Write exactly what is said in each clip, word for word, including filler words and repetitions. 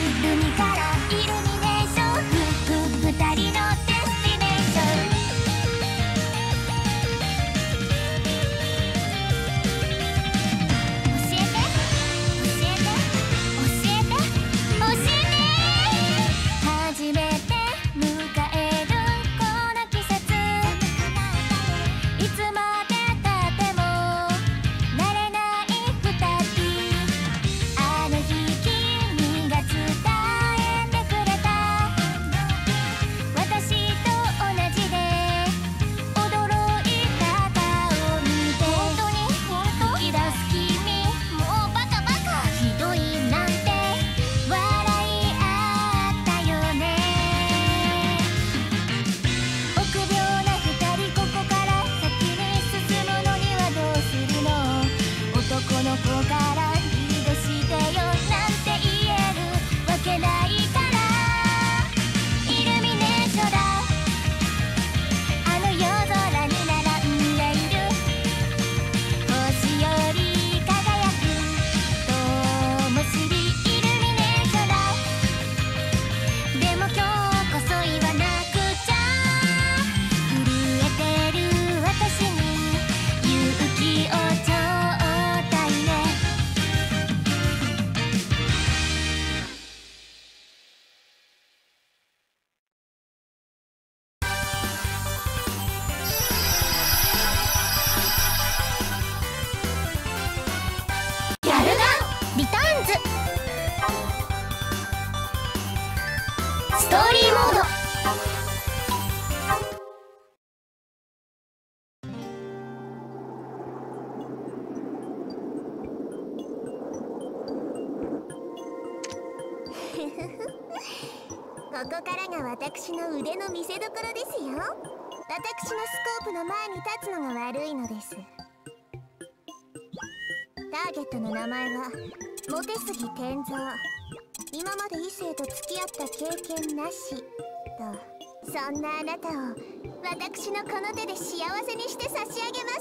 海からイルミネーション、ふふ二人のデスティネーション。教えて教えて教えて教えて。初めて迎えるこの季節、いつまでたっても慣れない二人。あの日君が伝えてくれた、私と同じで驚いた顔見て。本当に本当吹き出す君、もうバカバカひどいなんて笑い合ったよね。臆病な二人、ここから先に進むのにはどうするの。男の子からリードしてよなんて言えるわけないから。イルミネーションだ、あの夜空に並んでいる星より輝く灯火。イルミネーションだ、でも今日こそ言わなくちゃ。震えてる私に勇気をちょうだいね。ギャルガンリターンズストーリーモード。ここからが私の腕の見せ所ですよ。私のスコープの前に立つのが悪いのです。ターゲットの名前はモテ杉天蔵。今まで異性と付き合った経験なしと。そんなあなたを私のこの手で幸せにして差し上げます。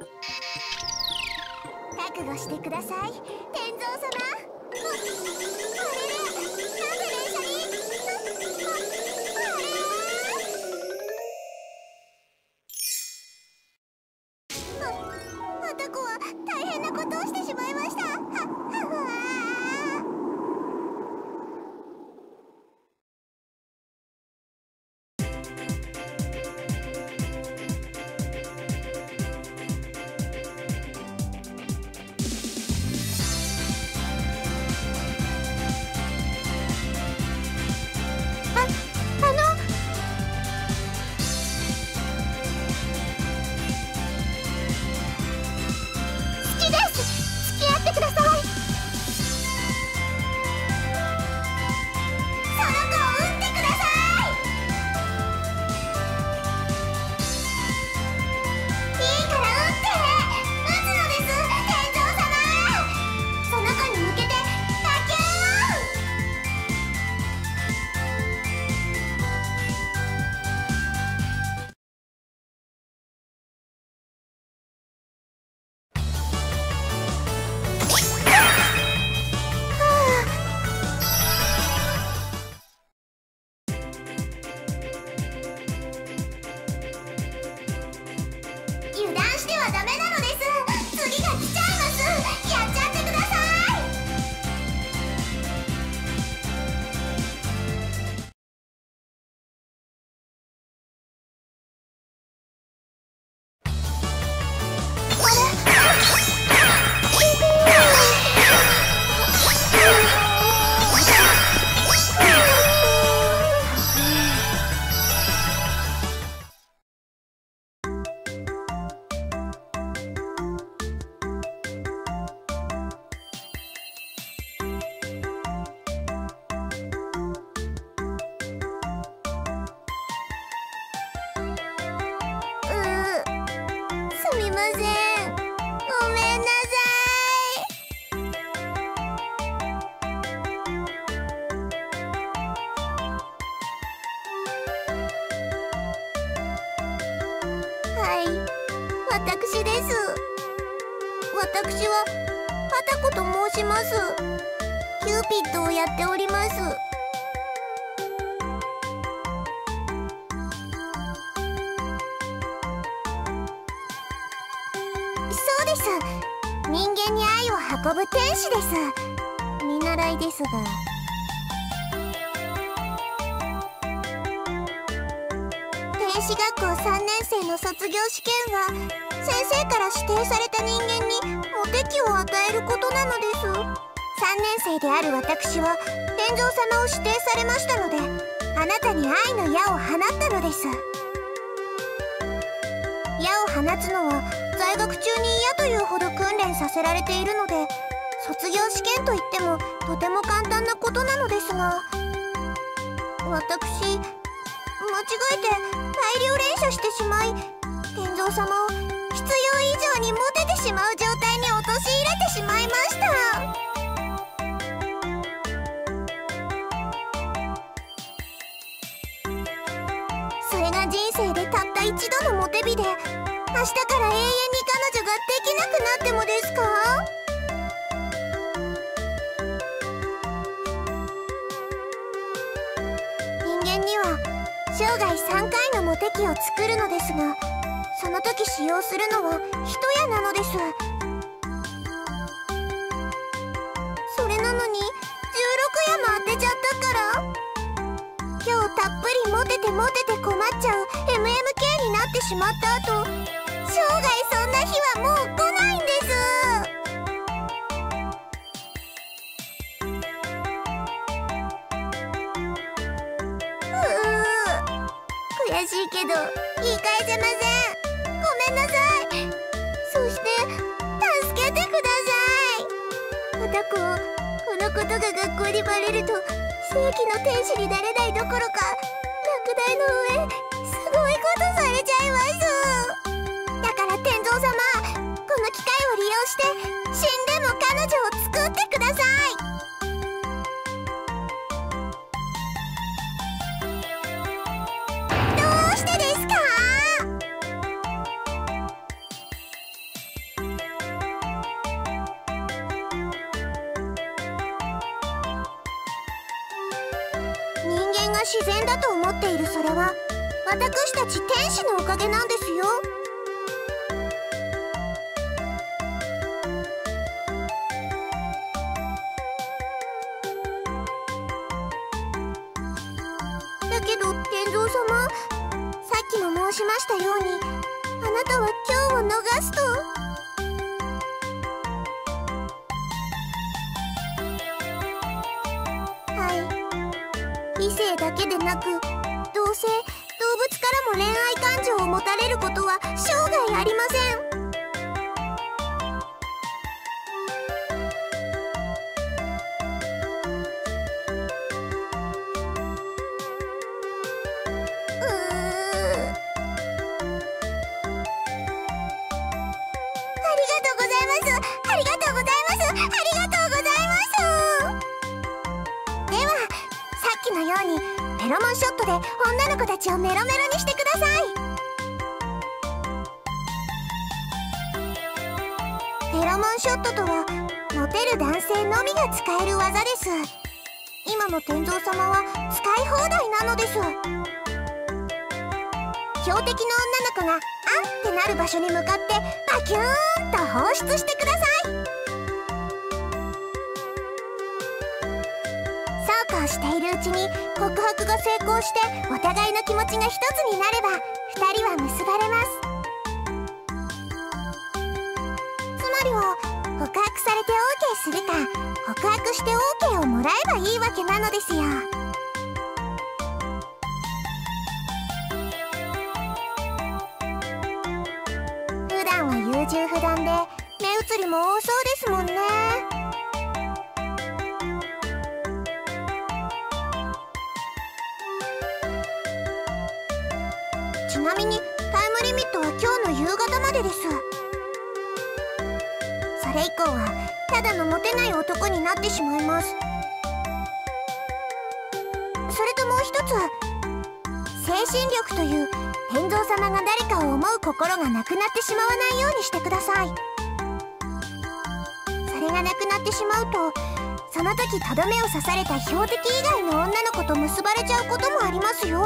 覚悟してください天蔵様。あ、あれれ、なんで電車にあ、あれあ、あたこは大変なことをしてしまいました。は、はわー。私です。私はあたこと申します。 キューピッドをやっております。そうです。人間に愛を運ぶ天使です。見習いですが。天使学校さんねん生の卒業試験は先生から指定された人間にモテ期を与えることなのです。さんねん生である私は天上様を指定されましたので、あなたに愛の矢を放ったのです。矢を放つのは在学中に嫌というほど訓練させられているので、卒業試験といってもとても簡単なことなのですが、私間違えて大量連射してしまい、天上様を必要以上にモテてしまう状態に陥れてしまいました。それが人生でたった一度のモテ日で、明日から永遠に彼女ができなくなってもですか？人間には生涯さんかいのモテ期を作るのですが、その時使用するのは一矢なのです。それなのにじゅうろく矢も当てちゃったから、今日たっぷりモテてモテて困っちゃう エムエムケー になってしまった後、生涯そんな日はもう来ないんです。悔しいけど言い返せません。ごめんなさい。そして助けてください。わたこ、このことが学校にバレると正規の天使になれないどころか、落第の上すごいことされちゃいます。だから天蔵様、この機会を利用して死んでも彼女を作ってください。自然だと思っているそれは私たち天使のおかげなんですよ。だけど天蔵様、さっきも申しましたように、あなたは今日を逃すと。異性だけでなく同性、動物からも恋愛感情を持たれることは生涯ありません。うーありがとうございます。ありがとうございます。ありがとうございます。ではさっきのようにフェロモンショットで女の子たちをメロメロにしてください。フェロモンショットとはモテる男性のみが使える技です。今の天蔵様は使い放題なのです。標的の女の子が「あ」ってなる場所に向かってバキューンと放出してください。そうこうしているうちに告白が成功して、お互いの気持ちが一つになればふたりは結ばれます。つまりは告白されて オーケー するか、告白して オーケー をもらえばいいわけなのですよ。普段は優柔不断で目移りも多そうですもんね。ちなみにタイムリミットは今日の夕方までです。それ以降はただのモテない男になってしまいます。それともう一つ、精神力という天蔵様が誰かを思う心がなくなってしまわないようにしてください。それがなくなってしまうとその時とどめを刺された標的以外の女の子と結ばれちゃうこともありますよ。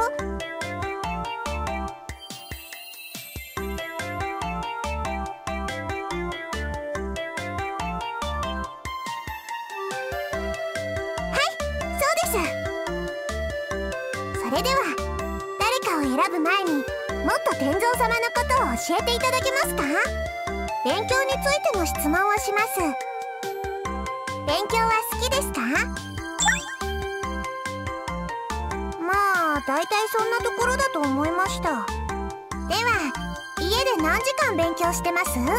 それでは誰かを選ぶ前にもっと天蔵様のことを教えていただけますか？勉強についての質問をします。勉強は好きですか？まあだいたいそんなところだと思いました。では家で何時間勉強してます？ま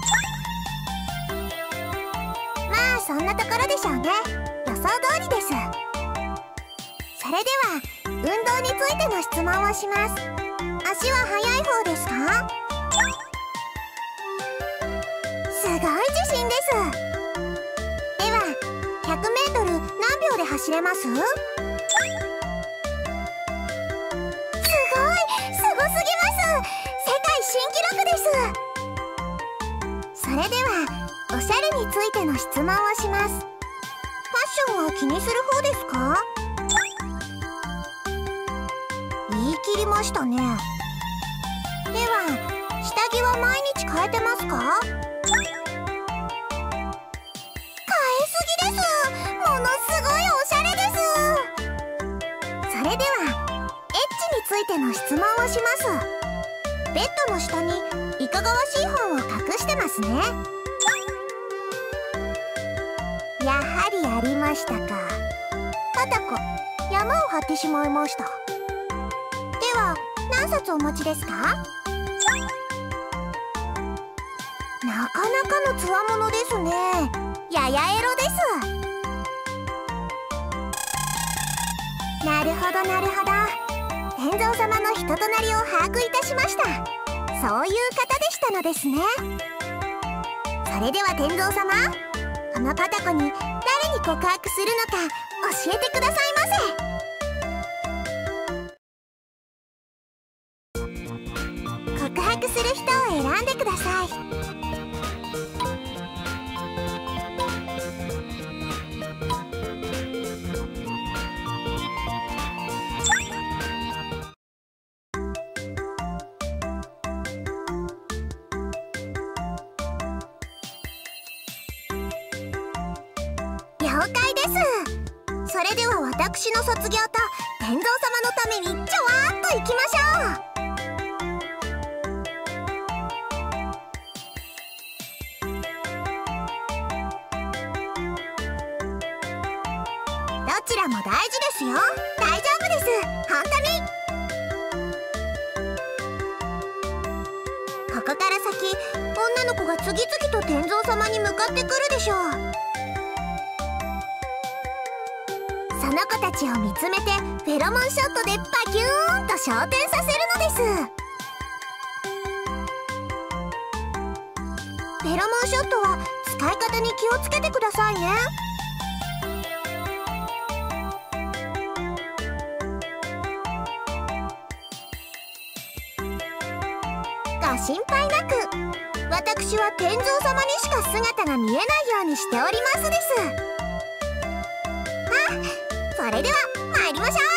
あそんなところでしょうね。予想通りです。それでは運動についての質問をします。足は速い方ですか？すごい自信です。ではひゃくメートル何秒で走れます？すごい、すごすぎます。世界新記録です。それではおしゃれについての質問をします。ファッションは気にする方ですか？言い切りましたね。では下着は毎日変えてますか？変えすぎです。ものすごいおしゃれです。それではエッチについての質問をします。ベッドの下にいかがわしい本を隠してますね。やはりありましたか。パタコ、山を張ってしまいました。では何冊お持ちですか？なかなかのつわものですね。ややエロです。なるほどなるほど。天蔵様の人となりを把握いたしました。そういう方でしたのですね。それでは天蔵様、このパタコに誰に告白するのか教えてくださいませ。告白する人を選んでください。了解です。それでは私の卒業と天蔵様のためにちょわっと行きましょう。どちらも大事ですよ。大丈夫です。本当に。ここから先、女の子が次々と天蔵様に向かってくるでしょう。その子たちを見つめてフェロモンショットでパキューンと昇天させるのです。フェロモンショットは使い方に気をつけてくださいね。ご心配なく。私は天蔵様にしか姿が見えないようにしておりますです。あ、それでは参りましょう。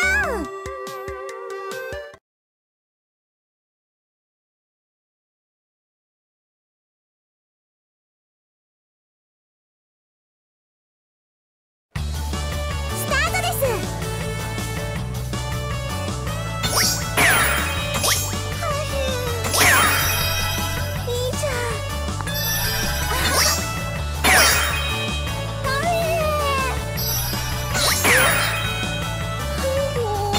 お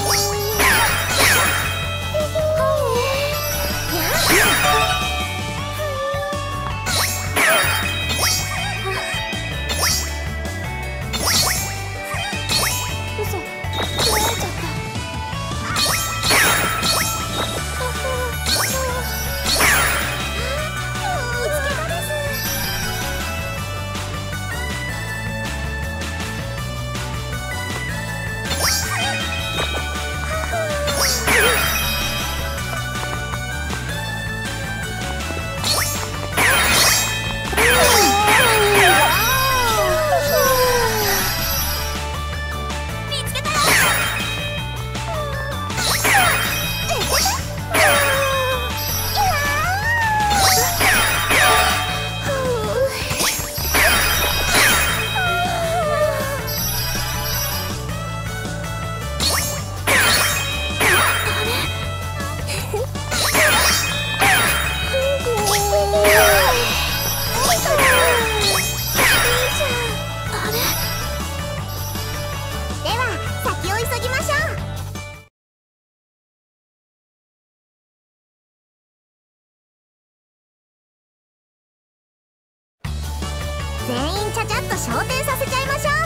ちゃちゃっと昇天させちゃいましょう。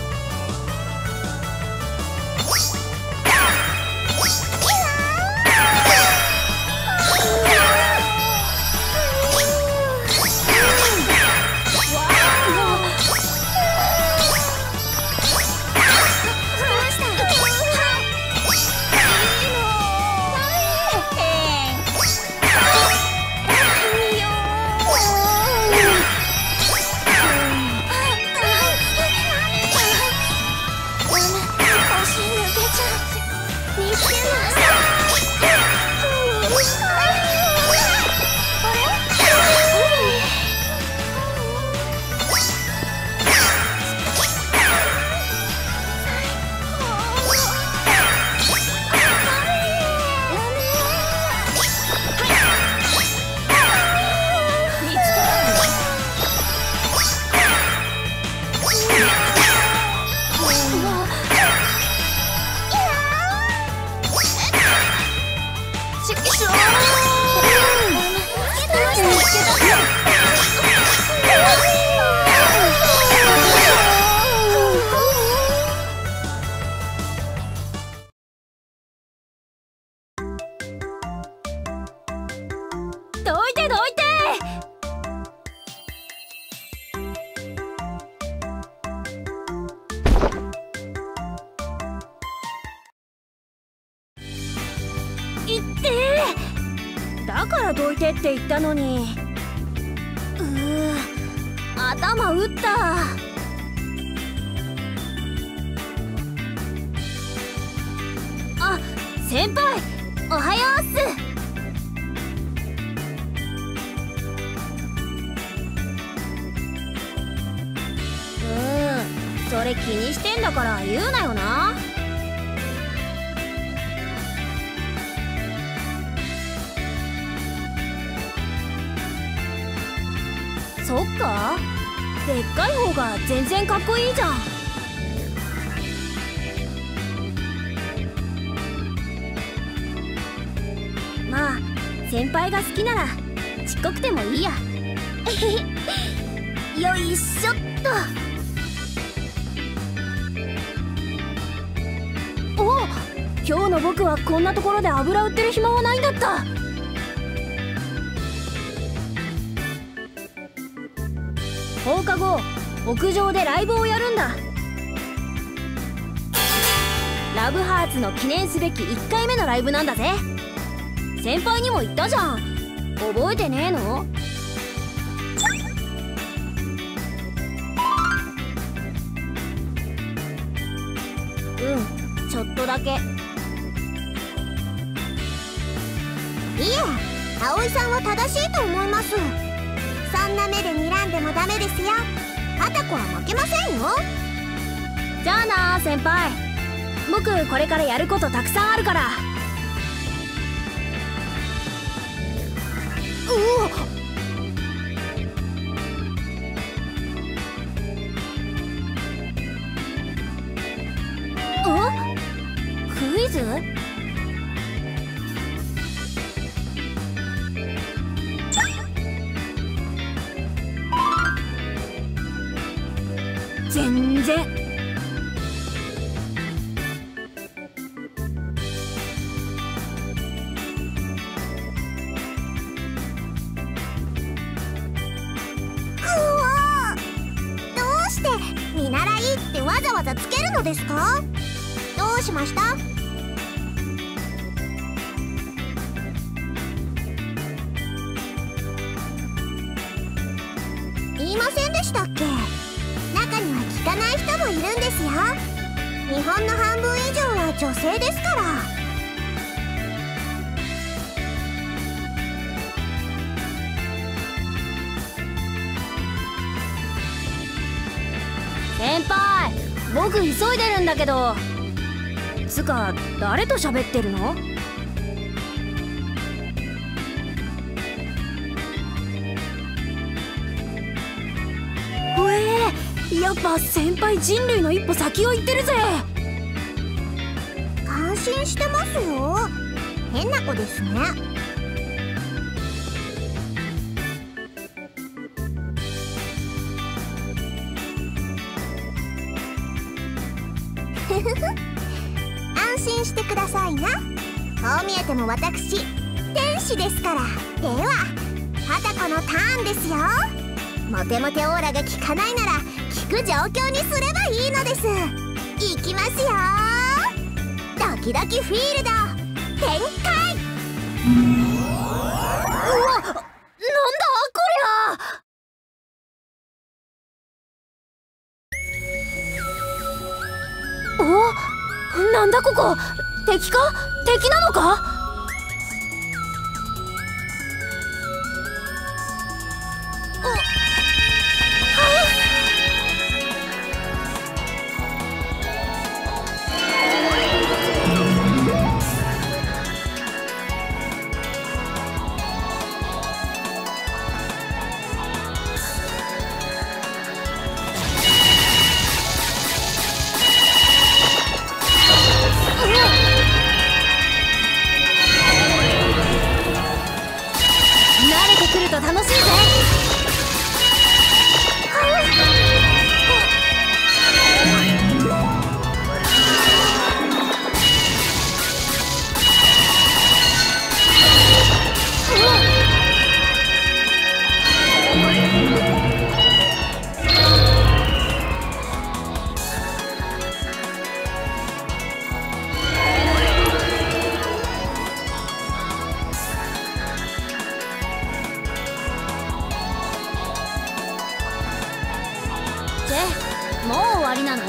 どいてどいて。いってー。だからどいてって言ったのに。うー、頭打った。あ、先輩おはようっす。それ気にしてんだから言うなよな。そっか、でっかい方が全然かっこいいじゃん。まあ先輩が好きならちっこくてもいいや。よいしょっと。今日の僕はこんなところで油売ってる暇はないんだった。放課後屋上でライブをやるんだ。ラブハーツの記念すべきいっかいめのライブなんだぜ。先輩にも言ったじゃん。覚えてねえの？うん、ちょっとだけ。 いえ、葵さんは正しいと思います。そんな目で睨んでもダメですよ。片子は負けませんよ。 じゃあな先輩、僕これからやることたくさんあるから。うおっ、クイズ？全然。 くわ、どうして見習いってわざわざつけるのですか？どうしました？言いませんでしたっけ？中には聞かない人もいるんですよ。日本の半分以上は女性ですから。 先輩、僕急いでるんだけど。つか誰と喋ってるの？うえー、やっぱ先輩人類の一歩先を行ってるぜ。 感心してますよ。変な子ですね。 安心してくださいな。こう見えても私天使ですから。では花子のターンですよ。モテモテオーラが効かないなら効く状況にすればいいのです。いきますよ。ドキドキフィールド展開。うわ、なんだこりゃ。 お、なんだここ。敵か？敵なのか？来ると楽しいぜ。もう終わりなの？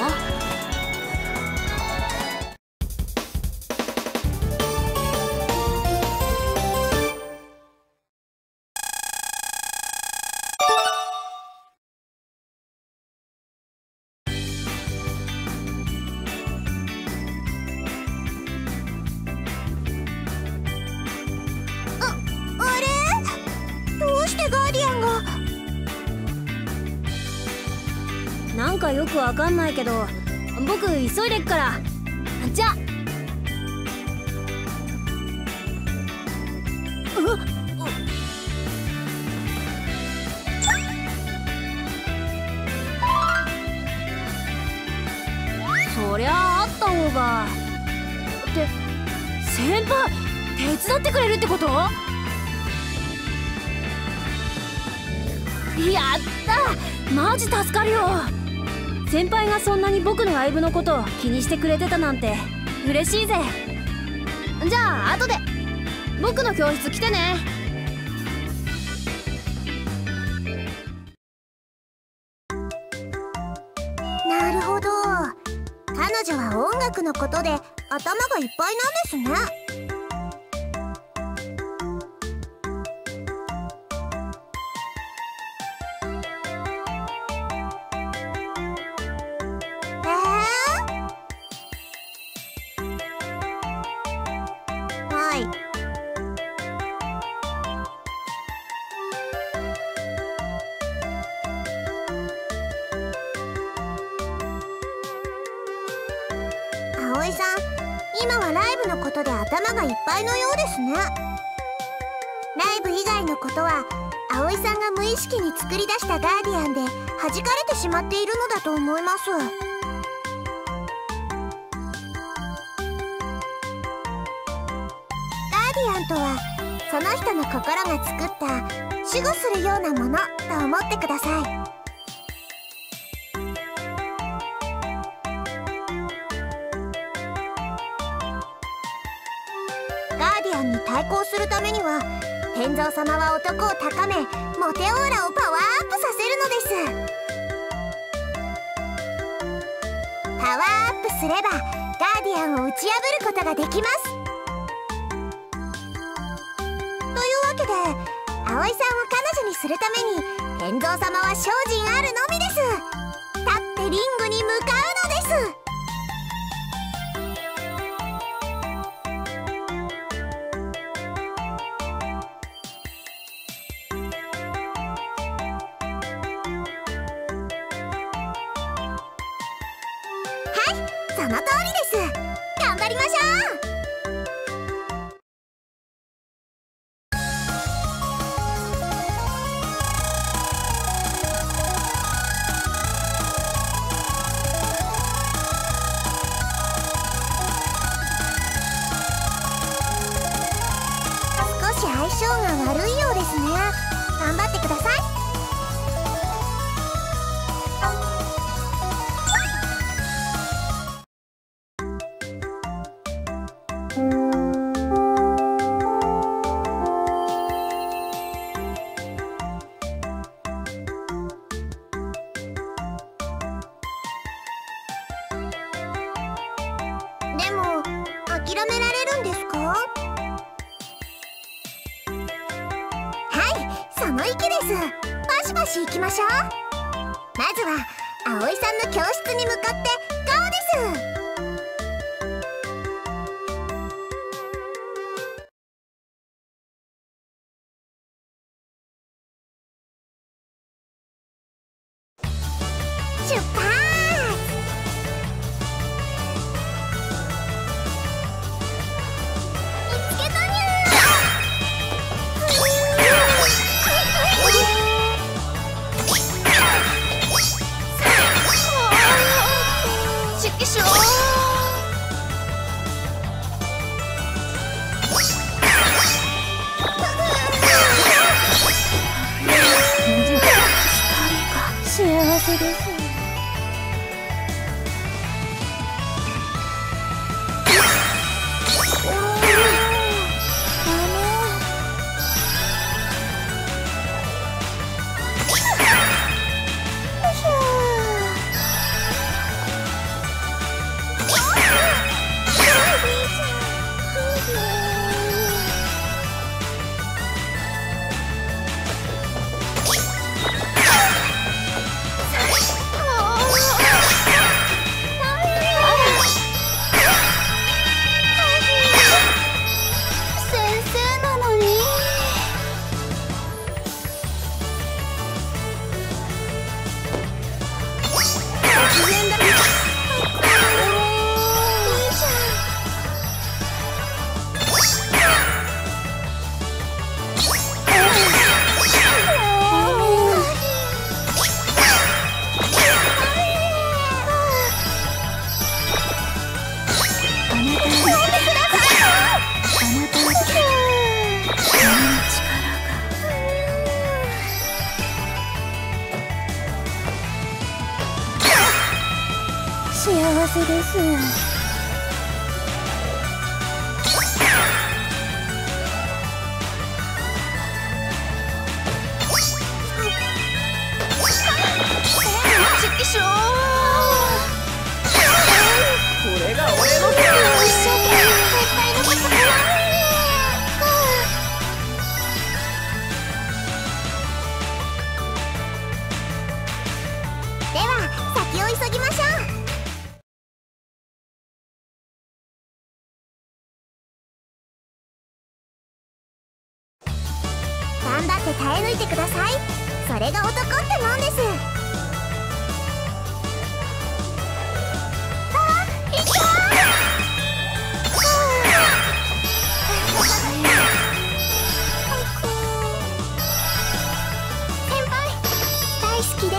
あ、あれ？どうしてガーディアンが？ なんかよくわかんないけど僕急いでっから。じゃあ。そりゃあった方が。って先輩手伝ってくれるってこと？やったマジ助かるよ。先輩がそんなに僕のライブのことを気にしてくれてたなんて嬉しいぜ。じゃあ後で僕の教室来てね。 なるほど、彼女は音楽のことで頭がいっぱいなんですね。葵さん、今はライブのことで頭がいっぱいのようですね。ライブ以外のことは葵さんが無意識に作り出したガーディアンで弾かれてしまっているのだと思います。ガーディアンとはその人の心が作った守護するようなものと思ってください。ガーディアンに対抗するためには天蔵様は男を高めモテオーラをパワーアップさせるのです。パワーアップすればガーディアンを打ち破ることができます。というわけで葵さんを彼女にするために天蔵様は精進あるのみです。立ってリングに向かうのです。その通りです。頑張りましょう。 められるんですか？はい、その意気です。バシバシ行きましょう。まずは葵さんの教室に向かってゴーです。出発！見つけたにゃー。しっきしょー。幸せです。幸せです。ちっきしょー。これが俺の一生懸命絶対のことかな。では先を急ぎましょう。頑張って耐え抜いてください。それが男ってもんです。あ、いったー。先輩、大好きです。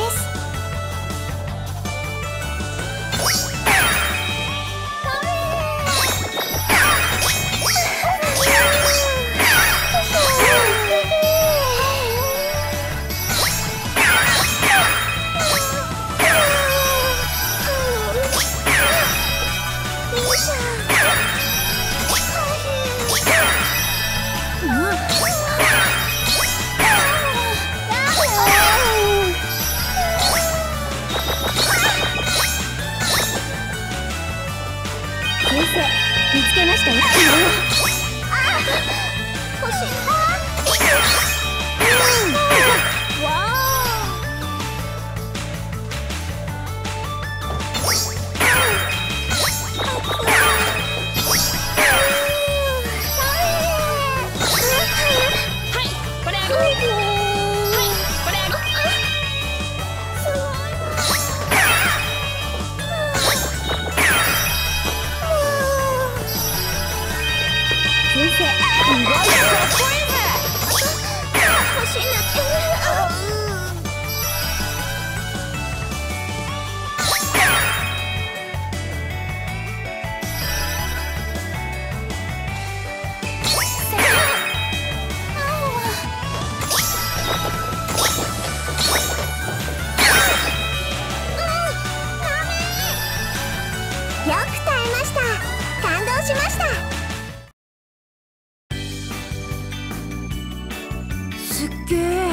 先生、見つけましたよ。あ、欲しいな。わあ。はい、これあげる。はい、これあげる。すごいな。先生、意外とかっこいいぜ。欲しいんだって。よく耐えました。感動しました。すっげえ。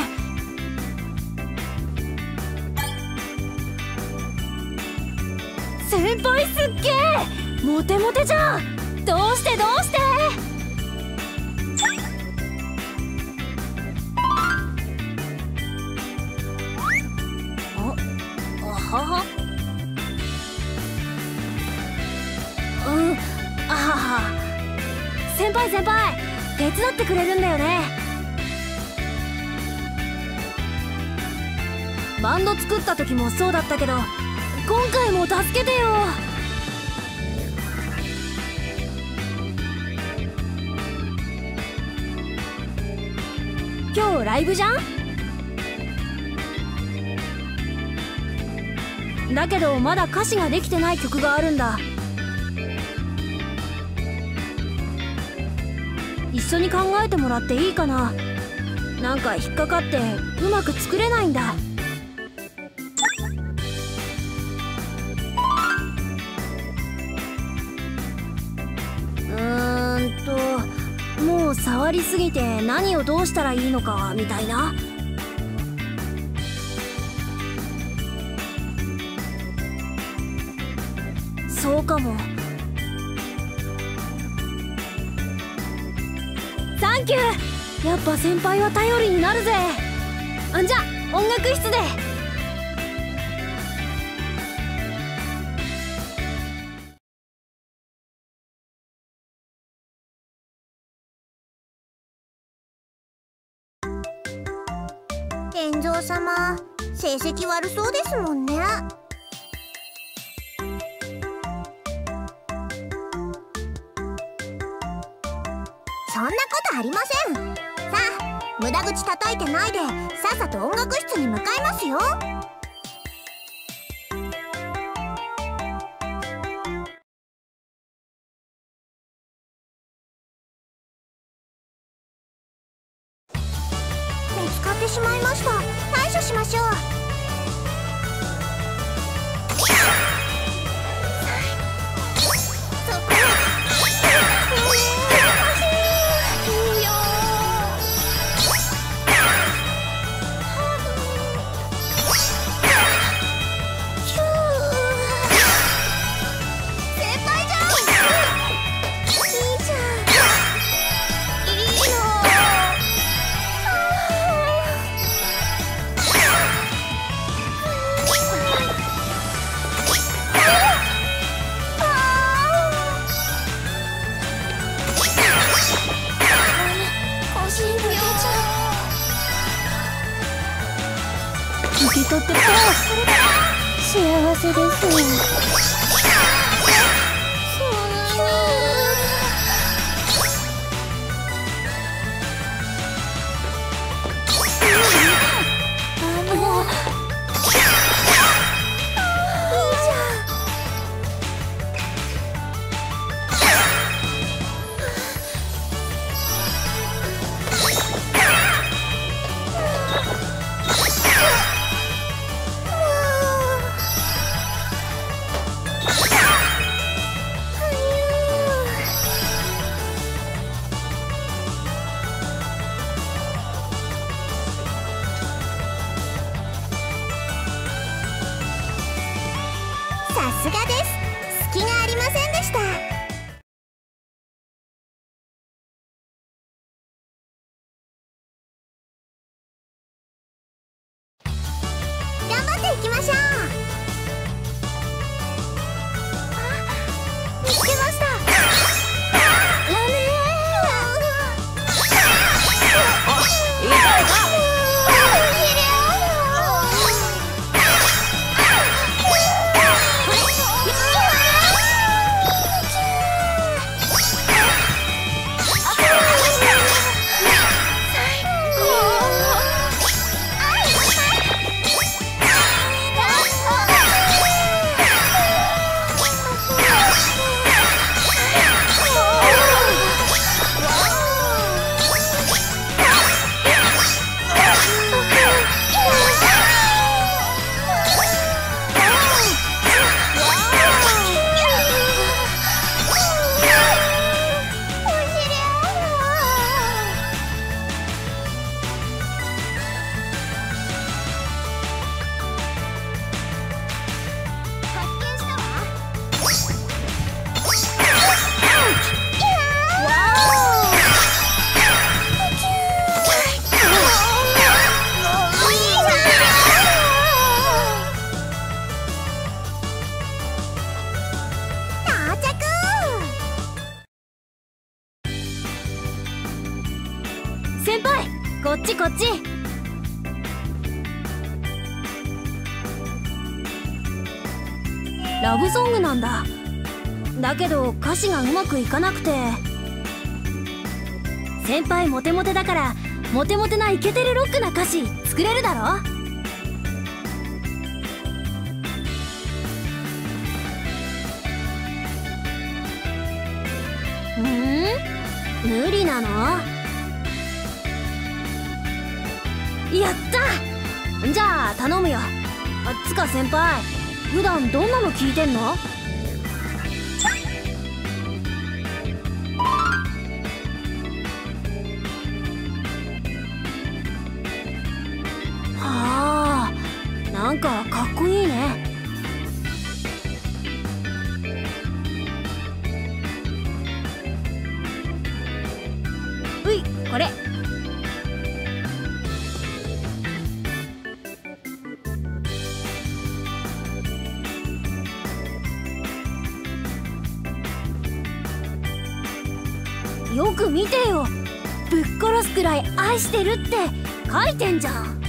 先輩すっげえ。モテモテじゃん。 どうしてどうして。あ、あはは。うん、あはは。先輩先輩、手伝ってくれるんだよね。バンド作った時もそうだったけど、今回も助けてよ。今日ライブじゃん。だけどまだ歌詞ができてない曲があるんだ。一緒に考えてもらっていいかな。なんか引っかかってうまく作れないんだ。うーんともう触りすぎて何をどうしたらいいのかみたいな。そうかも。サンキュー。やっぱ先輩は頼りになるぜ。じゃあ音楽室で。 天蔵様、成績悪そうですもんね。そんなことありません。さあ、無駄口叩いてないでさっさと音楽室に向かいますよ。見つかってしまいました。対処しましょう。 受け取って幸せです。 さすがです。隙がありませんでした。頑張っていきましょう。あ、見つけました。ラメー。痛いか。 ラブソングなんだ。だけど歌詞がうまくいかなくて。先輩モテモテだからモテモテなイケてるロックな歌詞作れるだろ。ん？無理なの？やった！じゃあ頼むよ。あつか先輩、普段どんなの聞いてんの？はあ、なんかかっこいいね。うい、これ。よく見てよ、ぶっ殺すくらい愛してるって書いてんじゃん。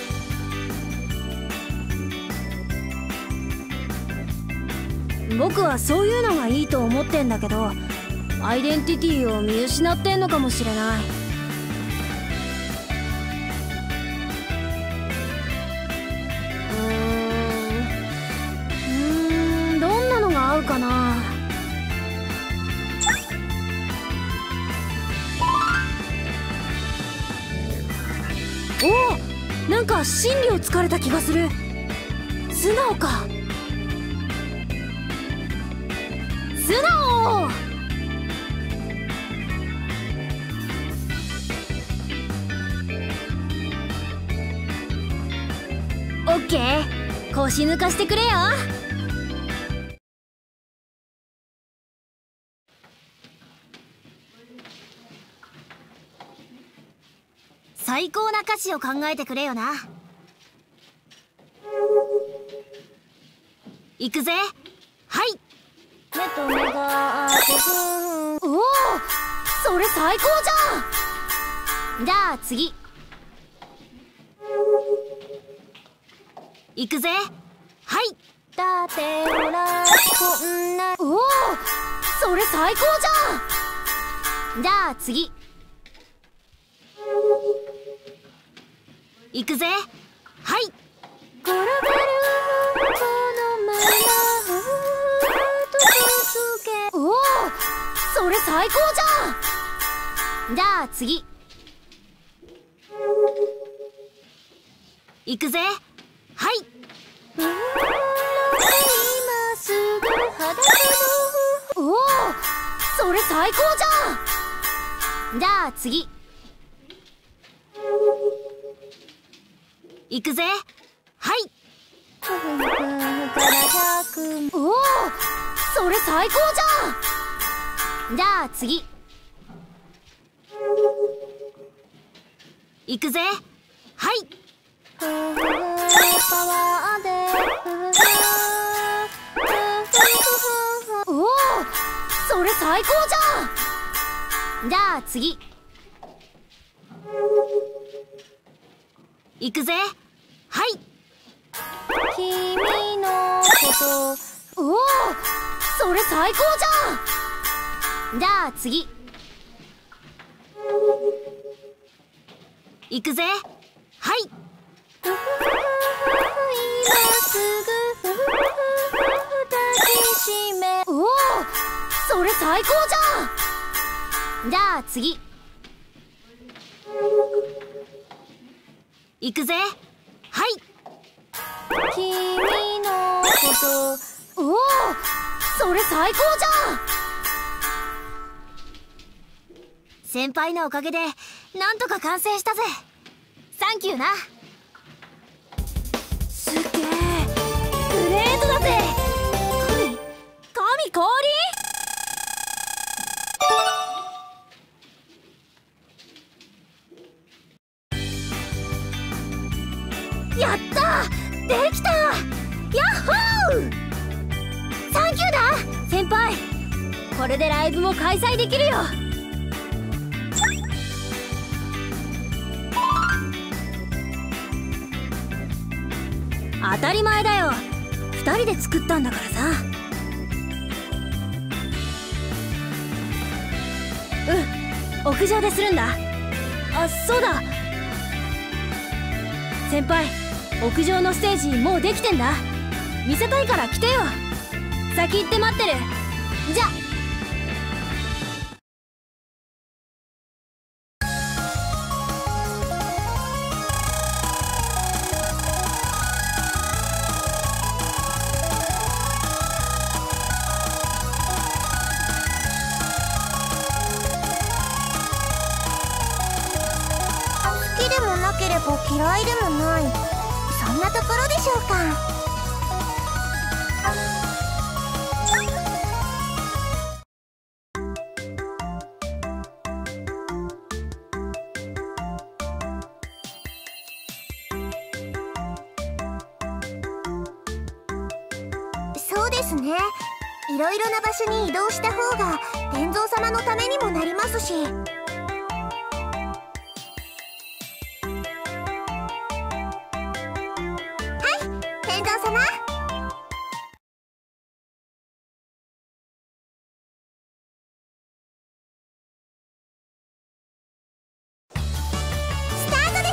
僕はそういうのがいいと思ってんだけど、アイデンティティを見失ってんのかもしれない。うーんうーんどんなのが合うかな。おお、なんか真理を突かれた気がする。素直か。素直。オッケー、腰抜かしてくれよ。最高な歌詞を考えてくれよな。行くぜ。はい。目と目が合ってく。おお、それ最高じゃん。じゃあ次。行くぜ。はい。だってほらこんな。おお、それ最高じゃん。じゃあ次。行くぜ。はい。転がるこのままおお、それ最高じゃん。じゃあ次。行くぜ。はい。今すぐ裸の。おお、それ最高じゃん。じゃあ次。行くぜ。はい。おお、それ最高じゃん。じゃあ次。行くぜ。はい。おお、それ最高じゃん。じゃあ次。行くぜ。はい。君のことおお、それ最高じゃん。じゃあ次。行くぜ。はい。今すぐ抱きしめ。おお、それ最高じゃん。じゃあ次。行くぜ。はい。君のことおお、それ最高じゃん。先輩のおかげでなんとか完成したぜ。サンキューな。すげえ、グレートだぜ。神神降臨。やったー、できたー。やっほー。サンキューだ先輩。これでライブも開催できるよ。当たり前だよ。二たりで作ったんだからさ。うん、屋上でするんだ。あ、そうだ、先輩、屋上のステージもうできてんだ。見せたいから来てよ。先行って待ってる。じゃあ。 好きでもなければ嫌いでもない、そんなところでしょうか。そうですね、いろいろな場所に移動した方が天蔵様のためにもなりますし。天蔵様、スタートです。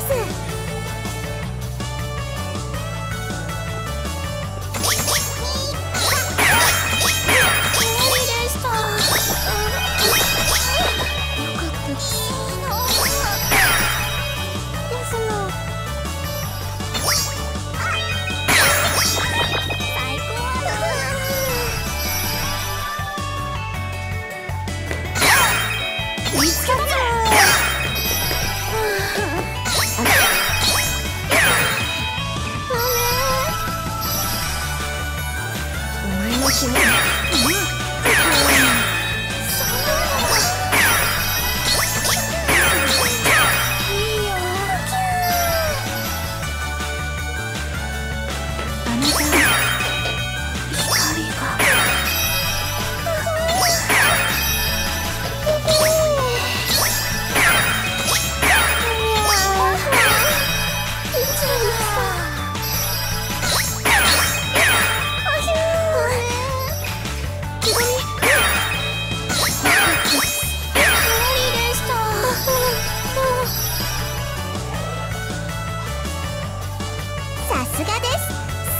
さすがです。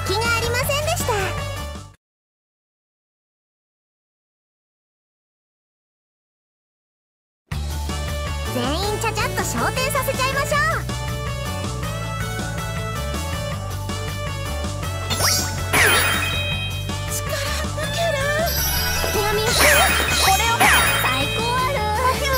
隙がありませんでした。全員ちゃちゃっと昇天させちゃいましょう。力抜ける。手紙、これを最高ある。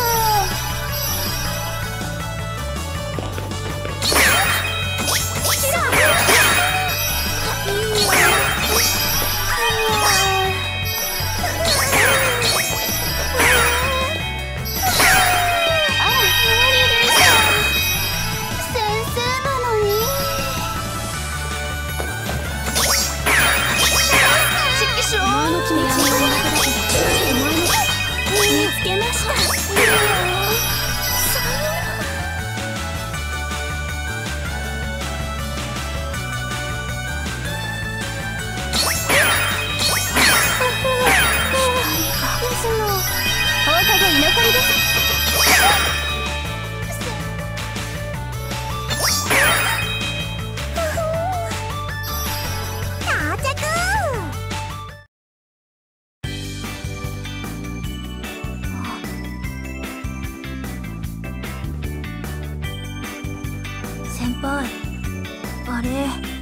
先輩、あれ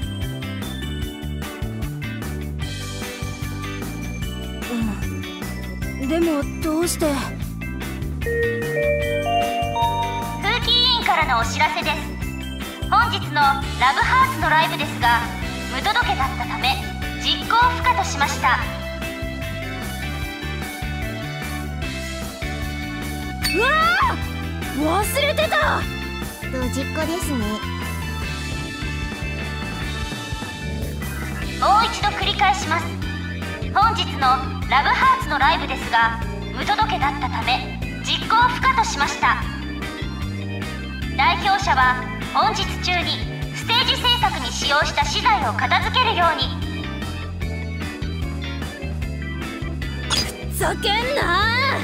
うんでもどうして。 風紀委員からのお知らせです。本日のラブハーツのライブですが無届けだったため実行不可としました。 うわー、忘れてた。 ドジっ子ですね。 もう一度繰り返します。本日のラブハーツのライブですが無届けだったため実行不可としました。代表者は本日中にステージ制作に使用した資材を片付けるように。 ざけんな。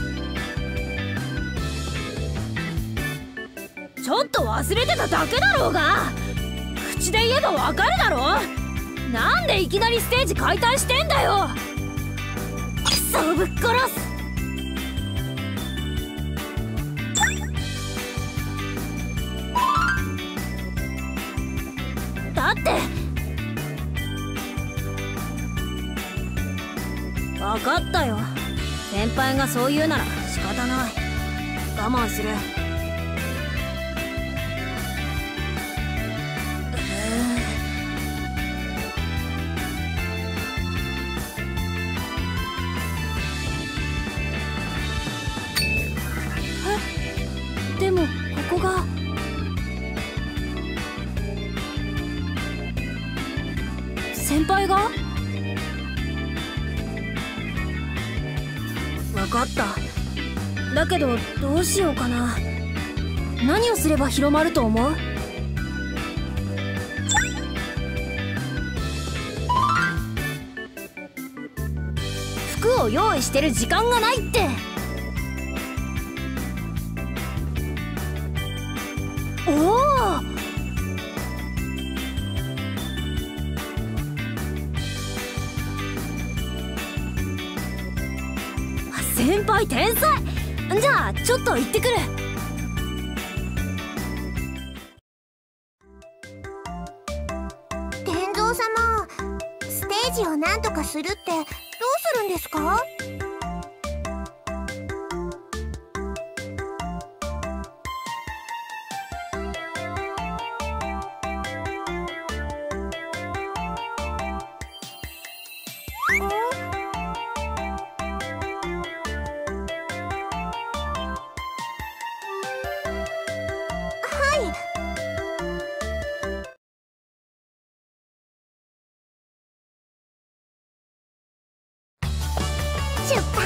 ちょっと忘れてただけだろうが。口で言えばわかるだろ。なんでいきなりステージ解体してんだよ。クソぶっ殺す。だって分かったよ。先輩がそう言うなら仕方ない。我慢する。え、でもここが先輩が。分かった。だけどどうしようかな。何をすれば広まると思う？服を用意してる時間がないって。おお、先輩天才。じゃあちょっと行ってくる。 天蔵様、ステージを何とかするってどうするんですか？出発！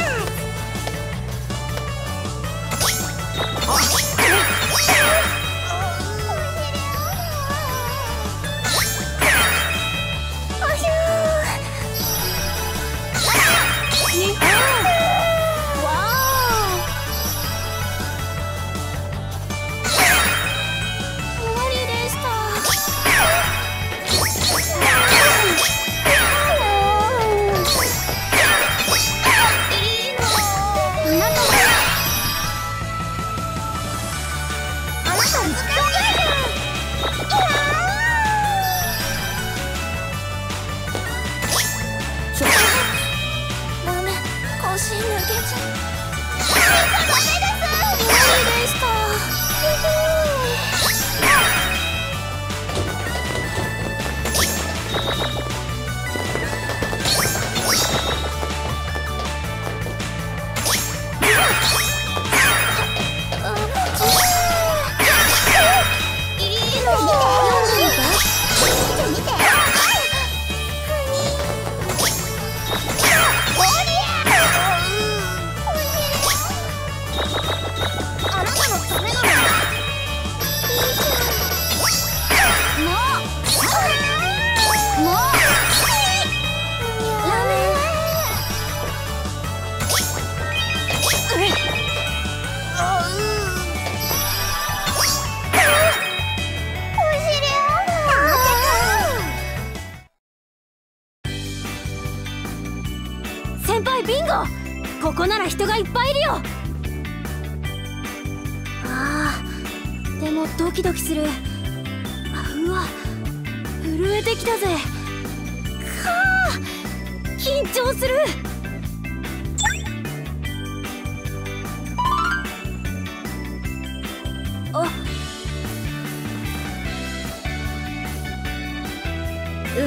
先輩ビンゴ。ここなら人がいっぱいいるよ。あー、でもドキドキする。うわ、震えてきたぜ。かあ、緊張する。あ、うん、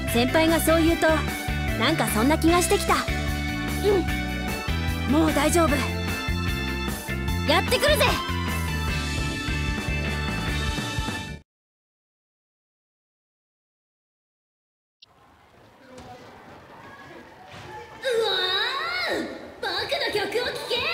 先輩がそう言うとなんかそんな気がしてきた。うん、もう大丈夫。やってくるぜ。うわー、バカな曲を聴け。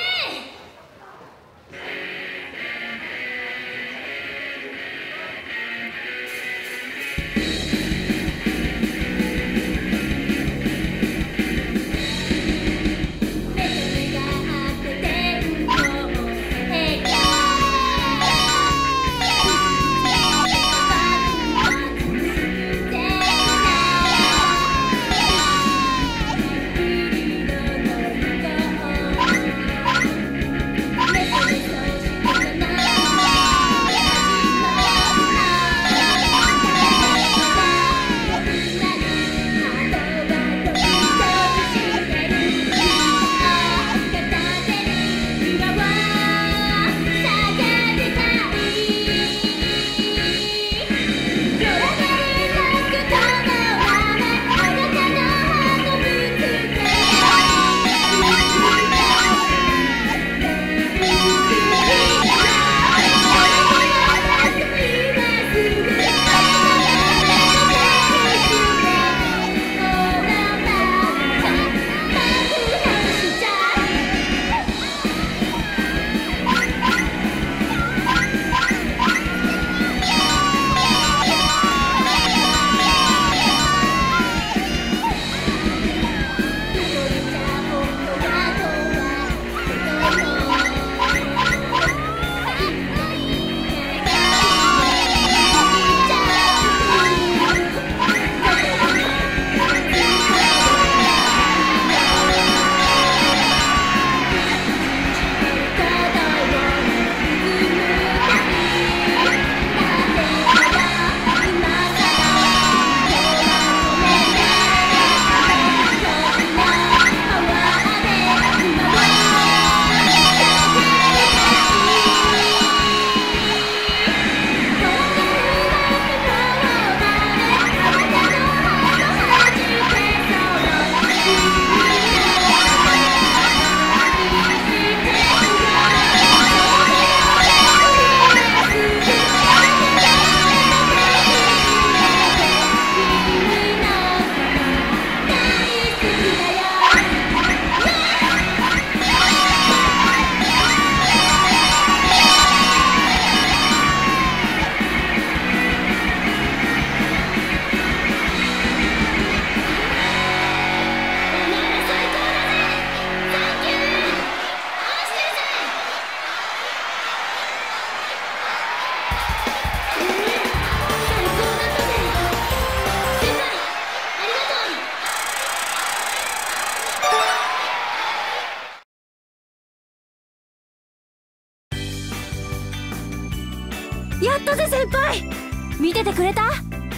ったぜ先輩。見ててくれた？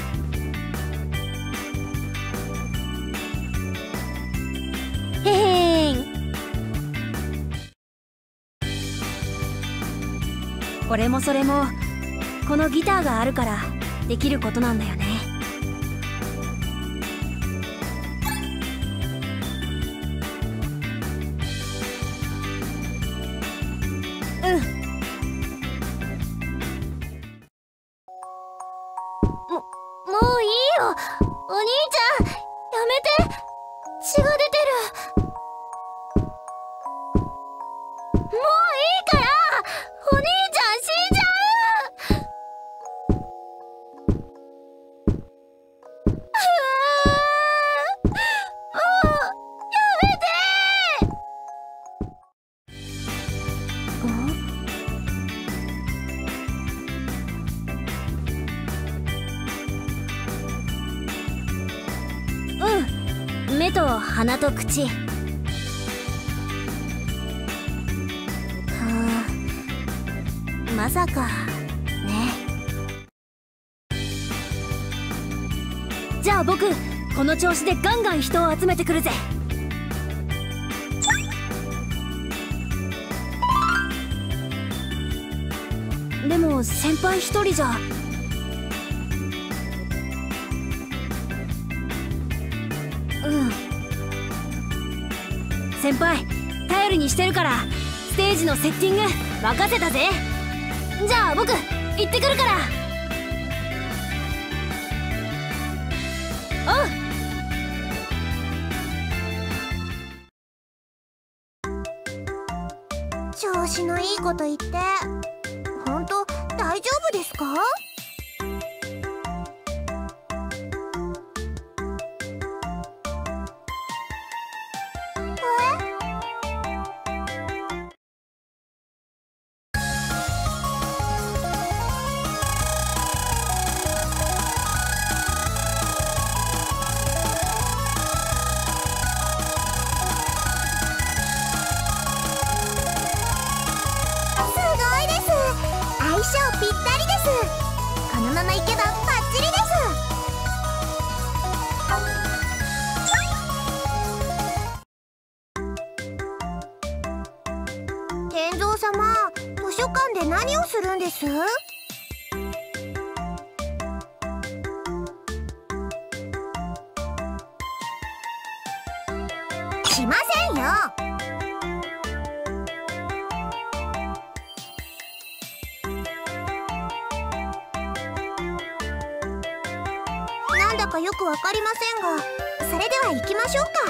へへん。これもそれもこのギターがあるからできることなんだよね。うん。ももういいよお兄ちゃん、やめて。血が出てる。もういいから、お兄ちゃん死んじゃう。うわー、もうやめて。うん、目と鼻と口。まさかね。じゃあ僕この調子でガンガン人を集めてくるぜ。でも先輩一人じゃ。うん先輩頼りにしてるから、ステージのセッティング任せたぜ。じゃあ僕行ってくるから。おう。調子のいいこと言って本当大丈夫ですか？相性ぴったりです。このままいけばバッチリです。天蔵様、図書館で何をするんです？しませんよ。なんだかよくわかりませんが、それでは行きましょうか。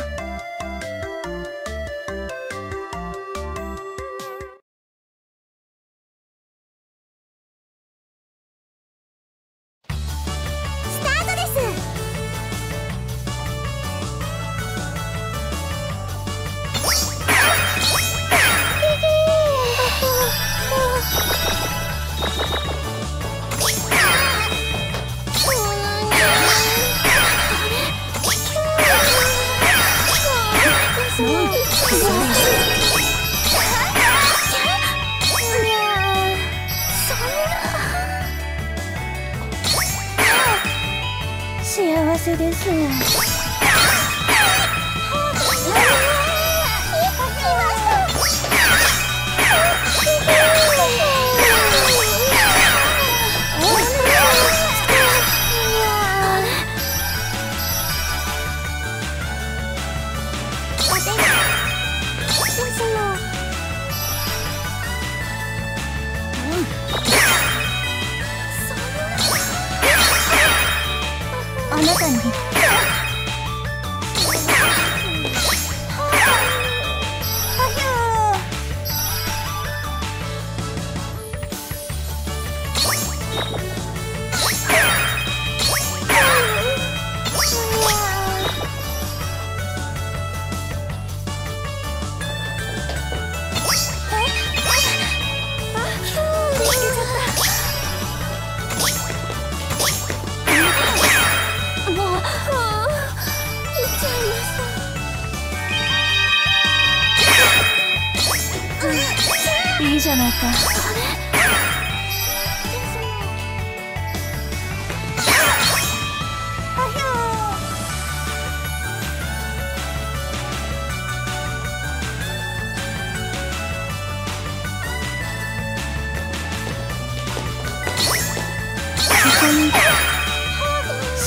スタートです。幸せです。あなたにいいじゃないか。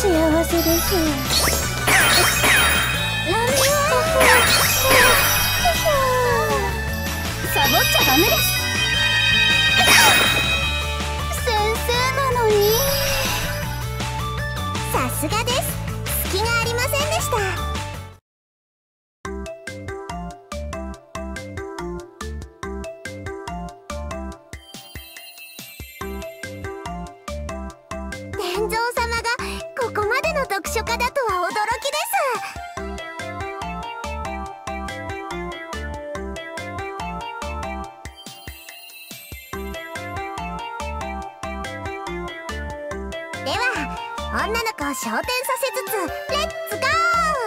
幸せです。ラミサボっちゃダメです。先生なのに。 さすがです。隙がありませんでした。天蔵様がここまでの読書家だとは驚きです。では女の子を昇天させつつレッツゴー。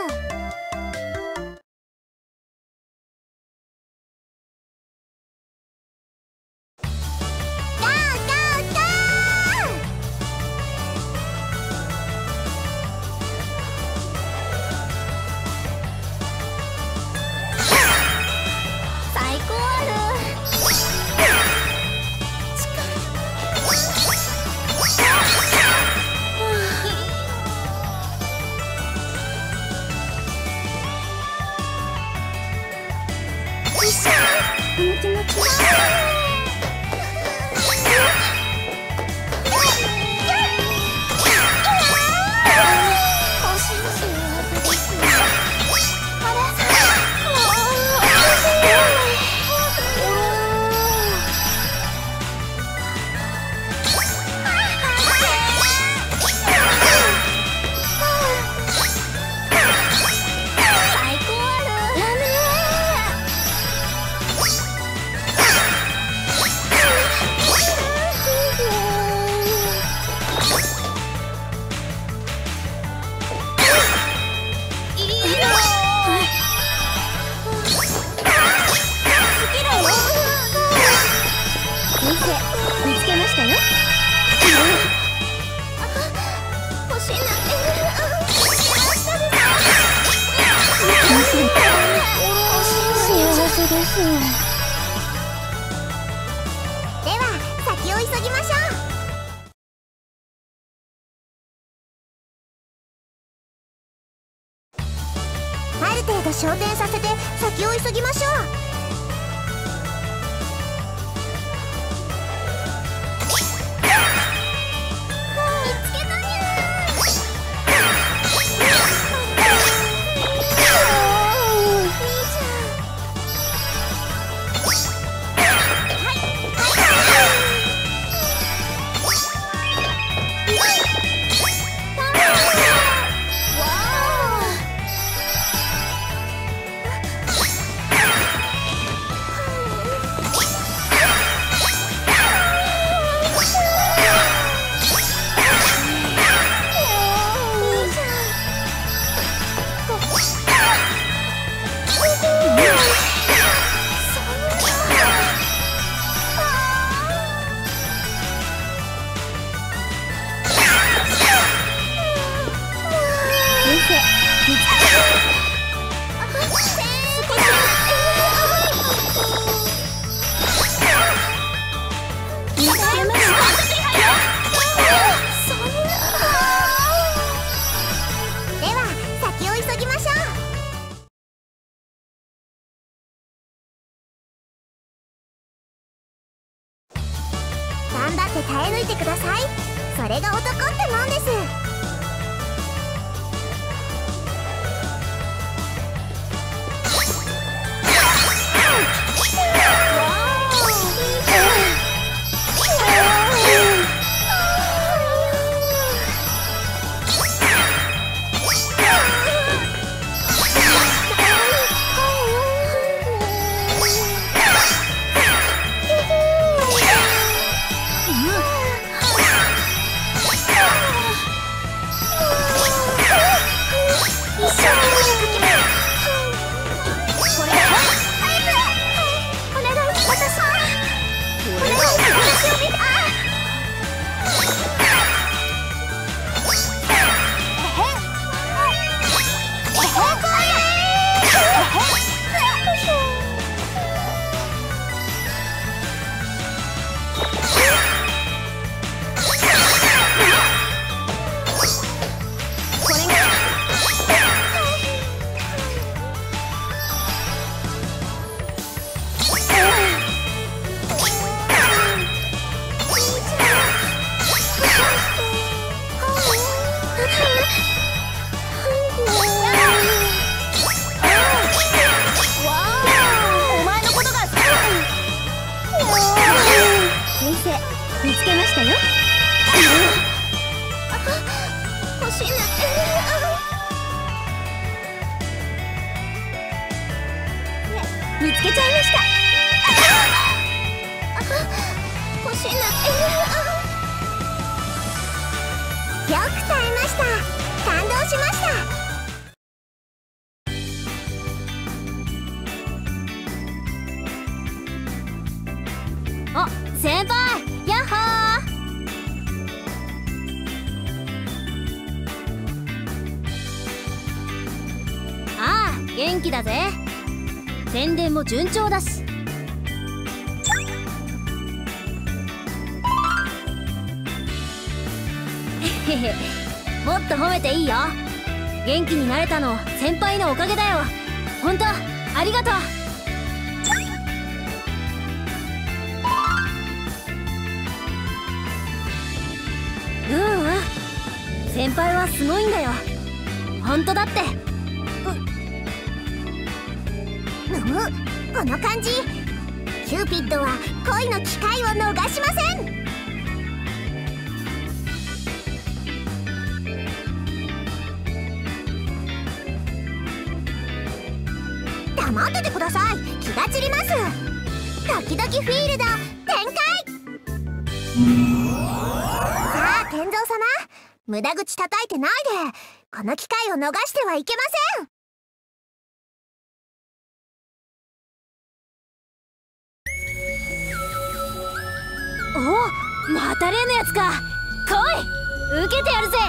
この気持ち見つけましたよ。 欲しいな。 幸せです。 では先を急ぎましょう。ある程度昇天させて先を急ぎましょう。頑張って耐え抜いてください。それが男ってもんです。 けましたよ。 星野見つけちゃいました。 星野よく耐えました。感動しました。 あ、先輩、やっほー。ああ、元気だぜ。宣伝も順調だし。へへ、もっと褒めていいよ。元気になれたの先輩のおかげだよ。ほんとありがとう。うんうん、先輩はすごいんだよ。ほんとだって。 むむ、この感じ。キューピッドは恋の機会を逃しません。黙っててください。気が散ります。ドキドキフィールド展開。さあ天蔵様、無駄口叩いてないで。この機会を逃してはいけません。 おお、また例のやつか。来い、受けてやるぜ。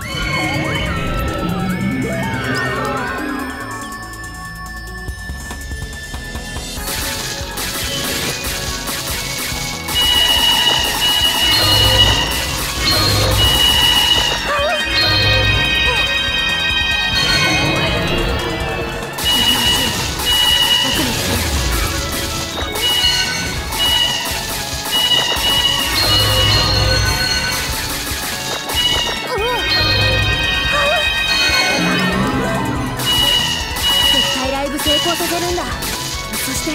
成功させるんだ。そして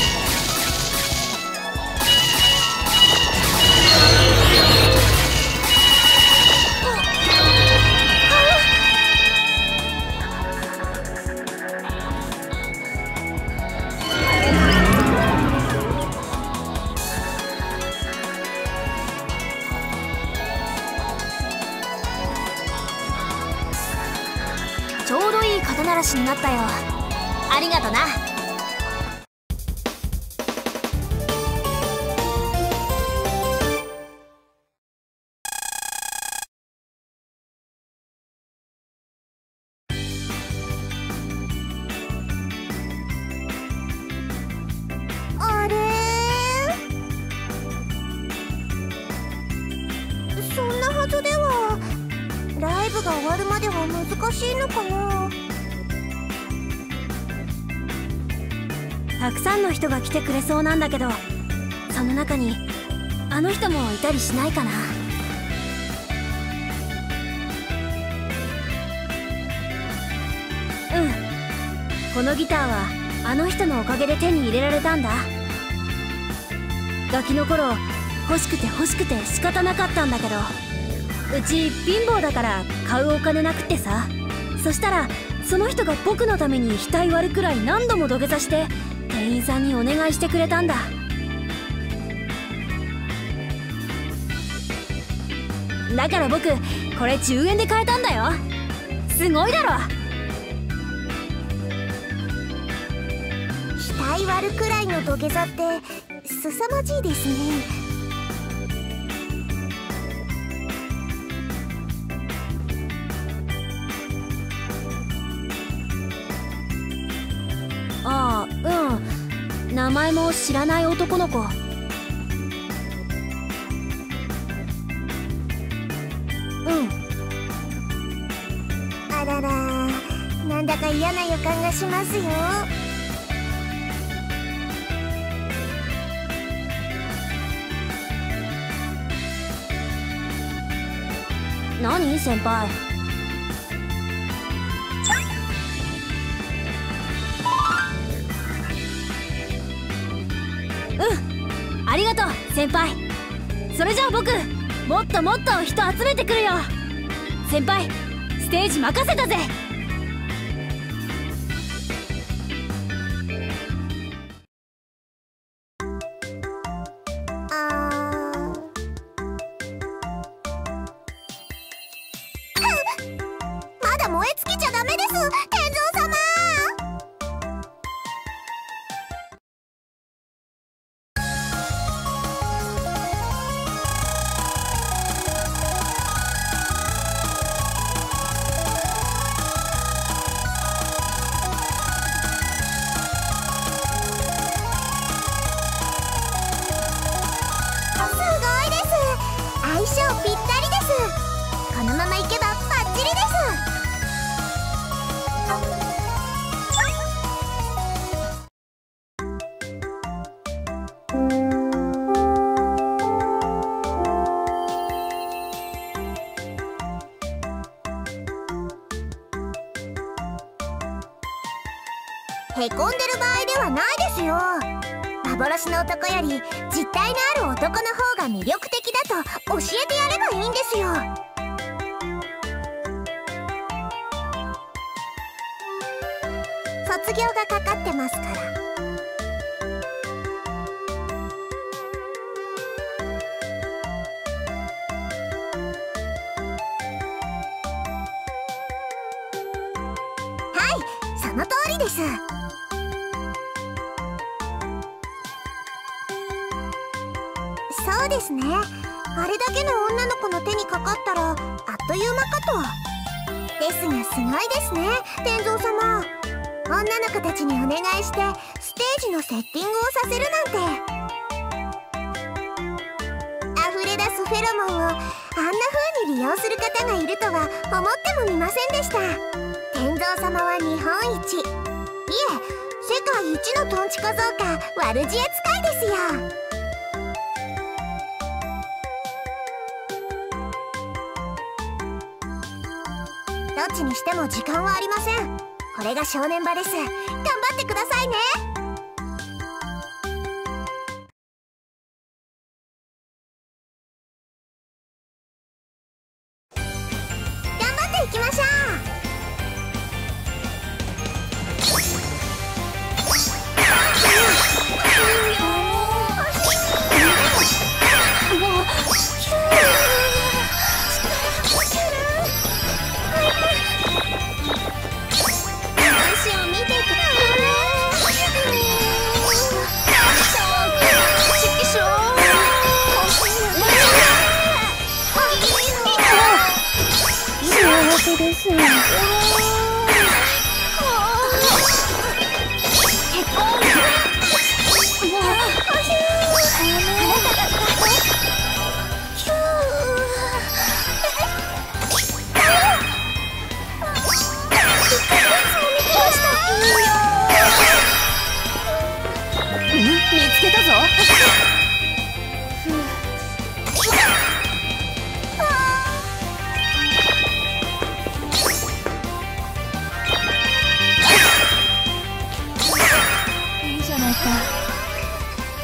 ちょうどいい肩慣らしになったよ。ありがとな。 あれ、そんなはずでは。ライブが終わるまでは難しいのかな。 たくさんの人が来てくれそうなんだけど、その中にあの人もいたりしないかな。うん、このギターはあの人のおかげで手に入れられたんだ。ガキの頃欲しくて欲しくて仕方なかったんだけど、うち貧乏だから買うお金なくってさ。そしたらその人が僕のために額割るくらい何度も土下座して店員さんにお願いしてくれたんだ。だから僕これじゅうえんで買えたんだよ。すごいだろ。 額割るくらいの土下座って凄まじいですね。 ああ、うん、名前も知らない男の子。うん、 あらら、なんだか嫌な予感がしますよ。 何先輩。うん、ありがとう先輩。 それじゃあ僕もっともっと人集めてくるよ。先輩ステージ任せたぜ。 まだ燃え尽きちゃダメです、天蔵様。すごいです。相性ぴったりです。このままいけばバッチリです。へこんでる場合ではないですよ。幻の男より実体のある男の方が魅力的だと教えてやればいいんですよ。卒業がかかってますから。はい、その通りです。そうですね。あれだけの女の子の手にかかったらあっという間かと。ですがすごいですね、天蔵様。女の子たちにお願いしてステージのセッティングをさせるなんて。溢れ出すフェロモンをあんな風に利用する方がいるとは思ってもみませんでした。天蔵様は日本一、いえ世界一のトンチ小僧か悪知恵使いですよ。どっちにしても時間はありません。これが正念場です。頑張ってくださいね。頑張っていきましょう。ですよ。 見つけたぞ。いいじゃないか。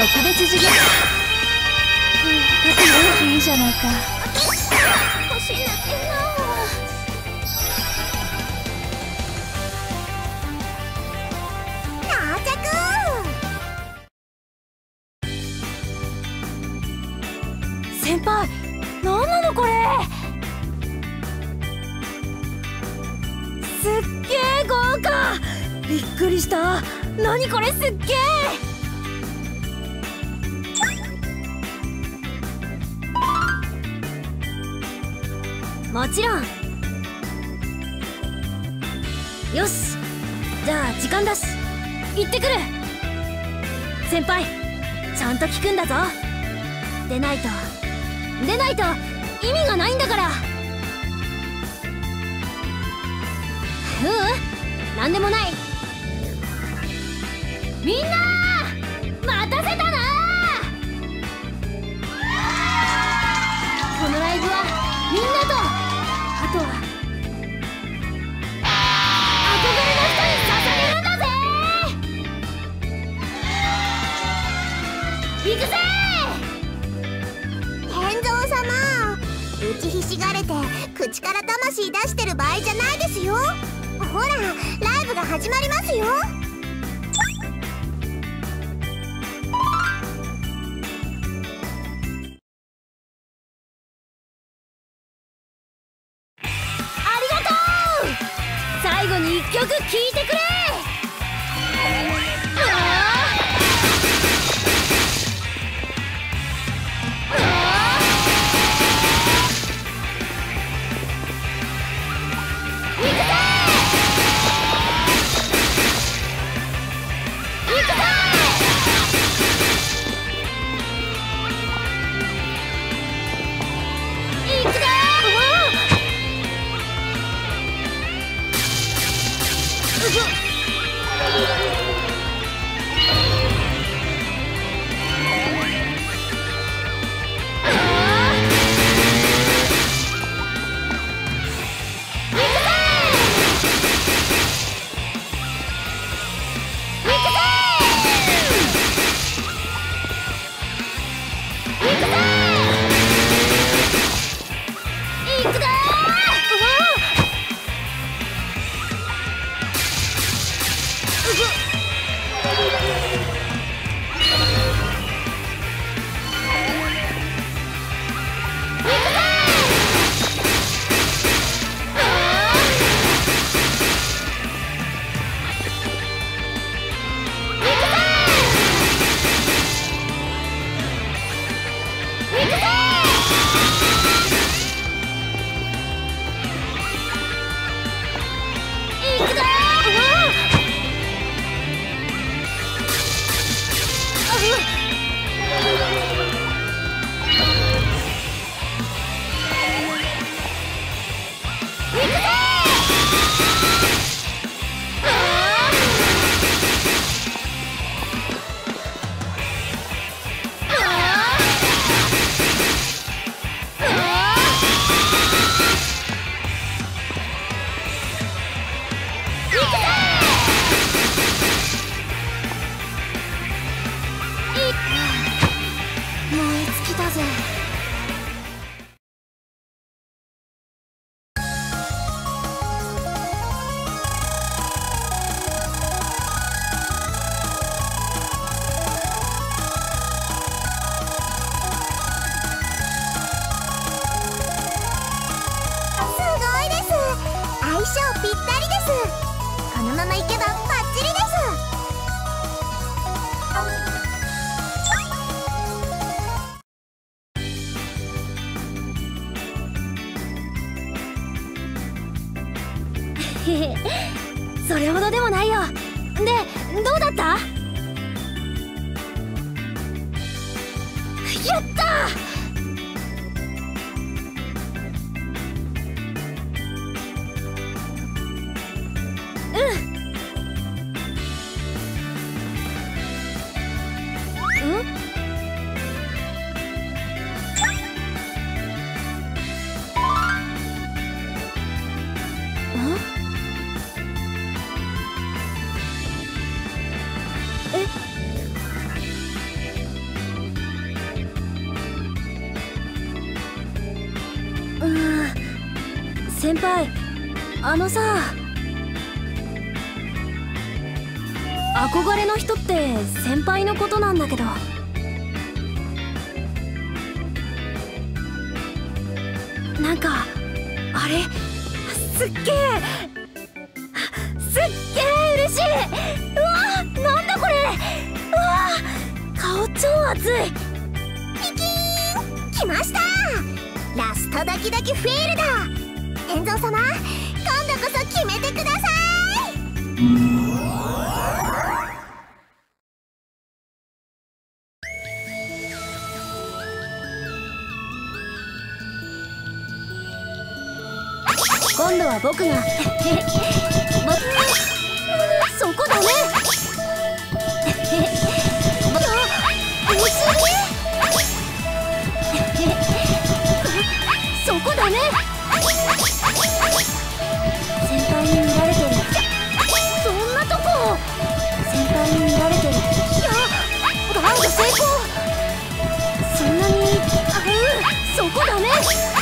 特別授業。 とてもいいじゃないか。 腰抜けな。 到着。 先輩、なんなのこれ。すっげえ豪華。びっくりした。何これ、すっげえ。もちろん。よし、じゃあ時間だし行ってくる。先輩、ちゃんと聞くんだぞ。出ないと出ないと意味がないんだから。ううん、なんでもない。みんな待たせたな。このライブはみんなと、あとは憧れの人に捧げるんだぜ。行くぜ。 天蔵様、打ちひしがれて口から魂出してる場合じゃないですよ。ほら、ライブが始まりますよ。 最後に一曲聴いてくれ。それほどでもないよ。で、どうだった？やった！ 先輩、あのさ、憧れの人って先輩のことなんだけど。なんかあれ、すっげえすっげえ嬉しい。うわ、なんだこれ。うわ、顔超熱い。 ピキーン、来ました。ラストドキドキフィールド。天蔵様、今度こそ決めてください。 今度は僕がぼそこだね。そこだね。先輩に見られてる。そんなとこ先輩に見られてる。いや、ガード成功。そんなに、あ、うん、そこだね。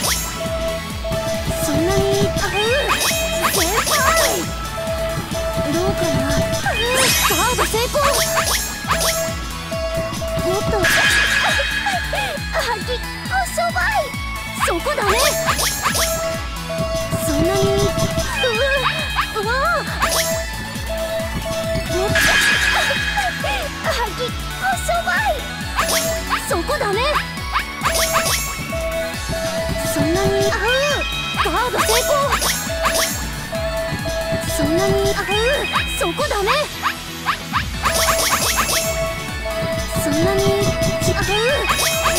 そんなに、あ、うん、先輩どうかな。ガード成功。もっとあき、こしょばい。そこだね。そんなに、ううわあ、もっとあき、こしょばい。そこだね。そんなに、あ、うん、ガード成功。そんなに、あ、うん、そこだね。そんなに、ち、あ、うん、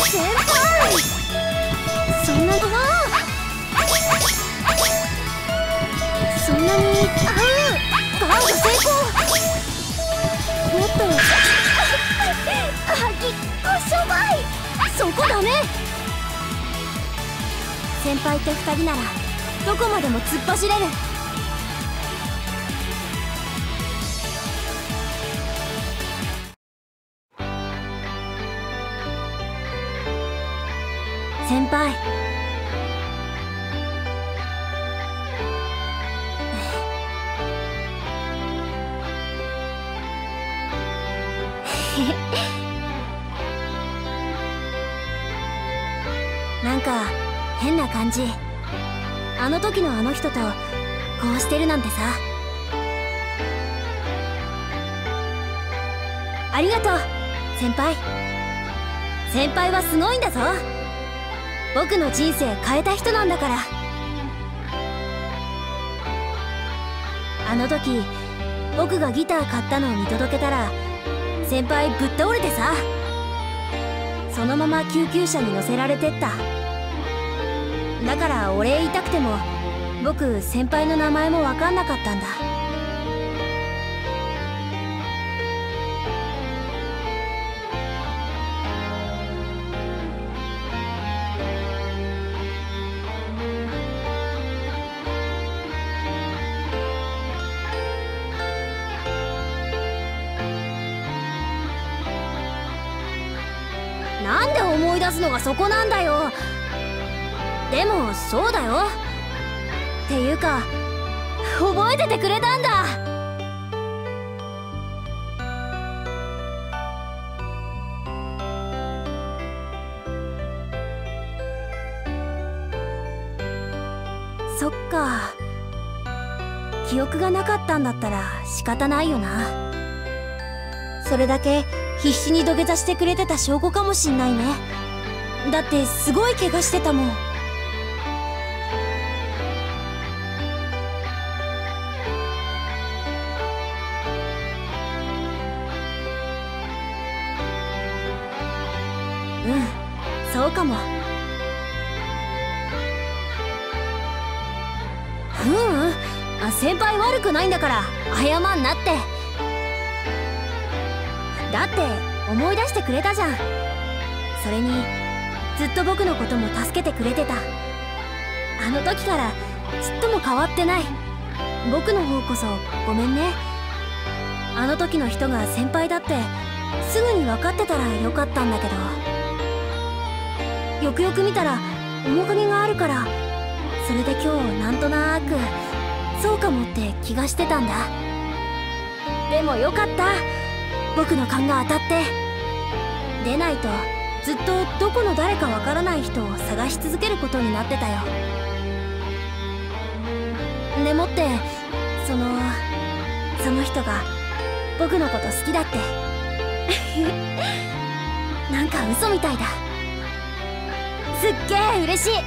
先輩そんな、うわあ、そんなに、あ、うん、ガード成功。もっとあき、こしょばい。そこだね。先輩と二人ならどこまでも突っ走れる。先輩なんか変な感じ。あの時のあの人とこうしてるなんてさ。ありがとう先輩。先輩はすごいんだぞ。僕の人生変えた人なんだから。あの時僕がギター買ったのを見届けたら先輩ぶっ倒れてさ、そのまま救急車に乗せられてった。だからお礼言いたくても僕先輩の名前も分かんなかったんだ。なんで思い出すのがそこなんだよ。でもそうだよ。っていうか覚えててくれたんだ。そっか、記憶がなかったんだったら仕方ないよな。それだけ必死に土下座してくれてた証拠かもしんないね。だってすごい怪我してたもん。うん、そうかも。ううん、あ、先輩悪くないんだから謝んなって。だって思い出してくれたじゃん。それにずっと僕のことも助けてくれてた。あの時からちっとも変わってない。僕の方こそごめんね。あの時の人が先輩だってすぐに分かってたらよかったんだけど、よくよく見たら面影があるから、そそれで今日なんとなくそうかもって気がしてたんだ。でもよかった、僕の勘が当たって。でないとずっとどこの誰かわからない人を探し続けることになってたよ。でもってそのその人が僕のこと好きだってなんか嘘みたいだ。すっげえ嬉しい。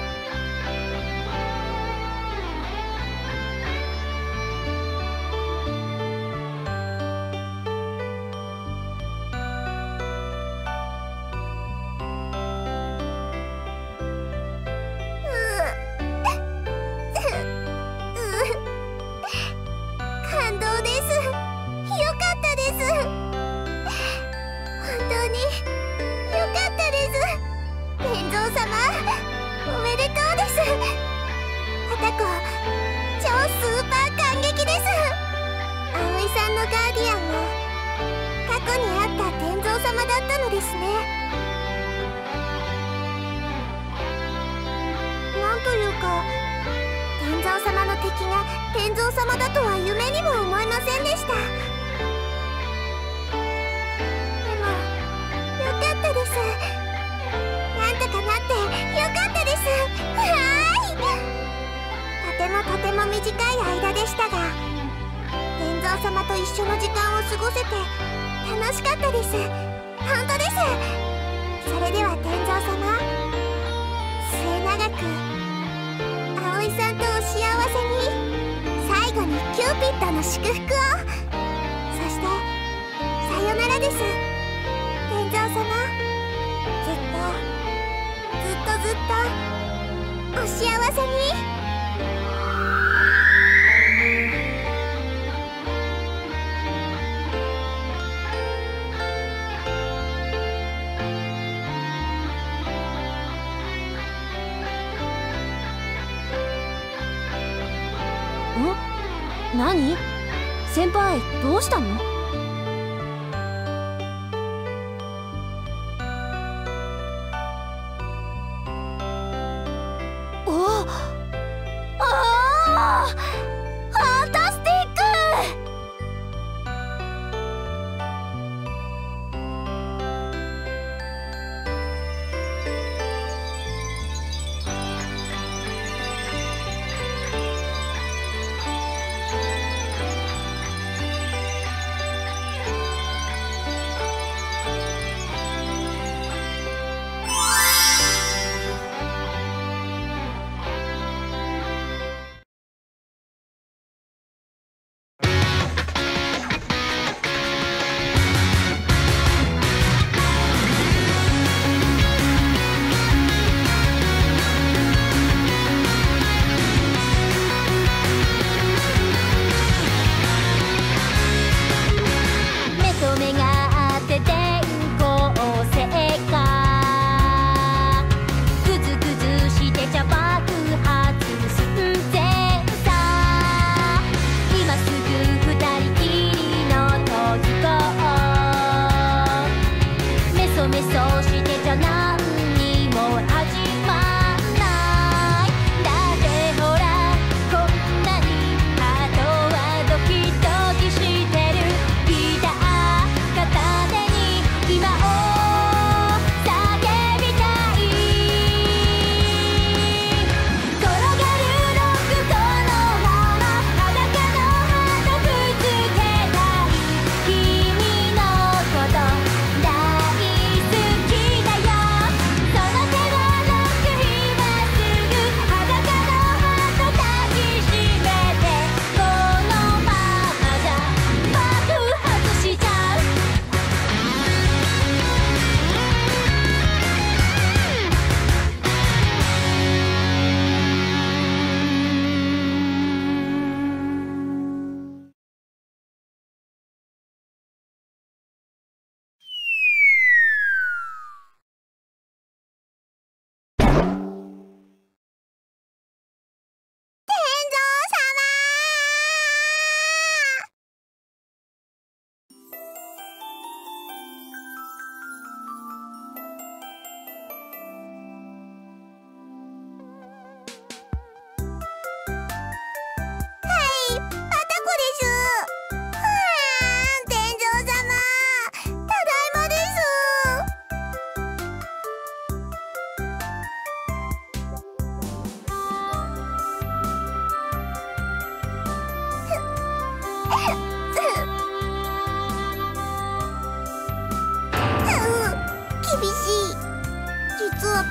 何？先輩どうしたの？おああファンタスティック！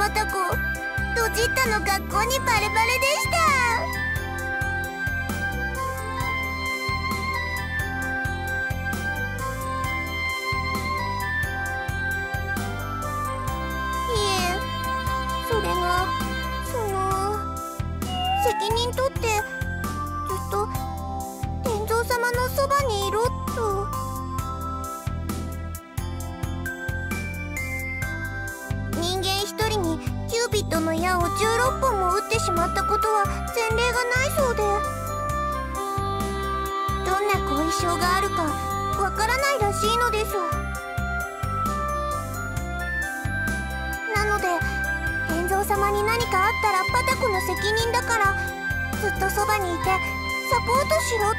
パタコ、ドジッタの学校にバレバレでした。いえ、それがその責任取ってずっと天蔵様のそばにいろと。人間一人にキューピッドの矢をじゅうろっぽんも撃ってしまったことは前例がないそうで、どんな後遺症があるかわからないらしいのです。なので天蔵様に何かあったらパタコの責任だからずっとそばにいてサポートしろって。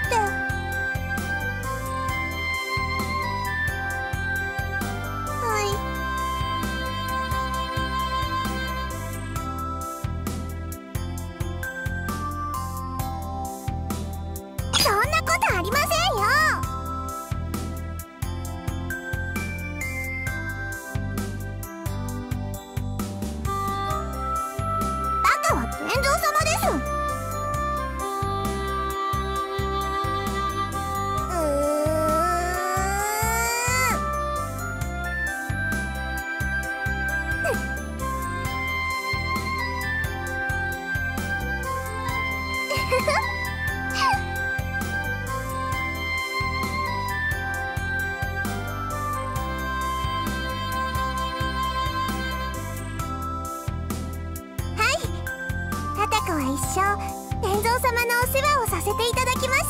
そんなことありませんよ。バカは天蔵様です。うーん一生天蔵様のお世話をさせていただきます。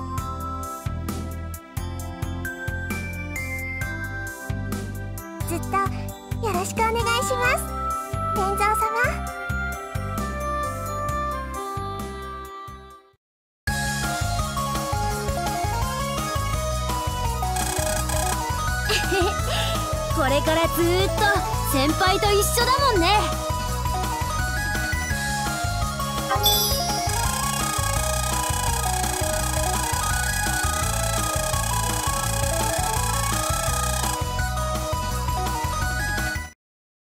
ずっとよろしくお願いします、天蔵様。 これからずーっと先輩と一緒だもんね。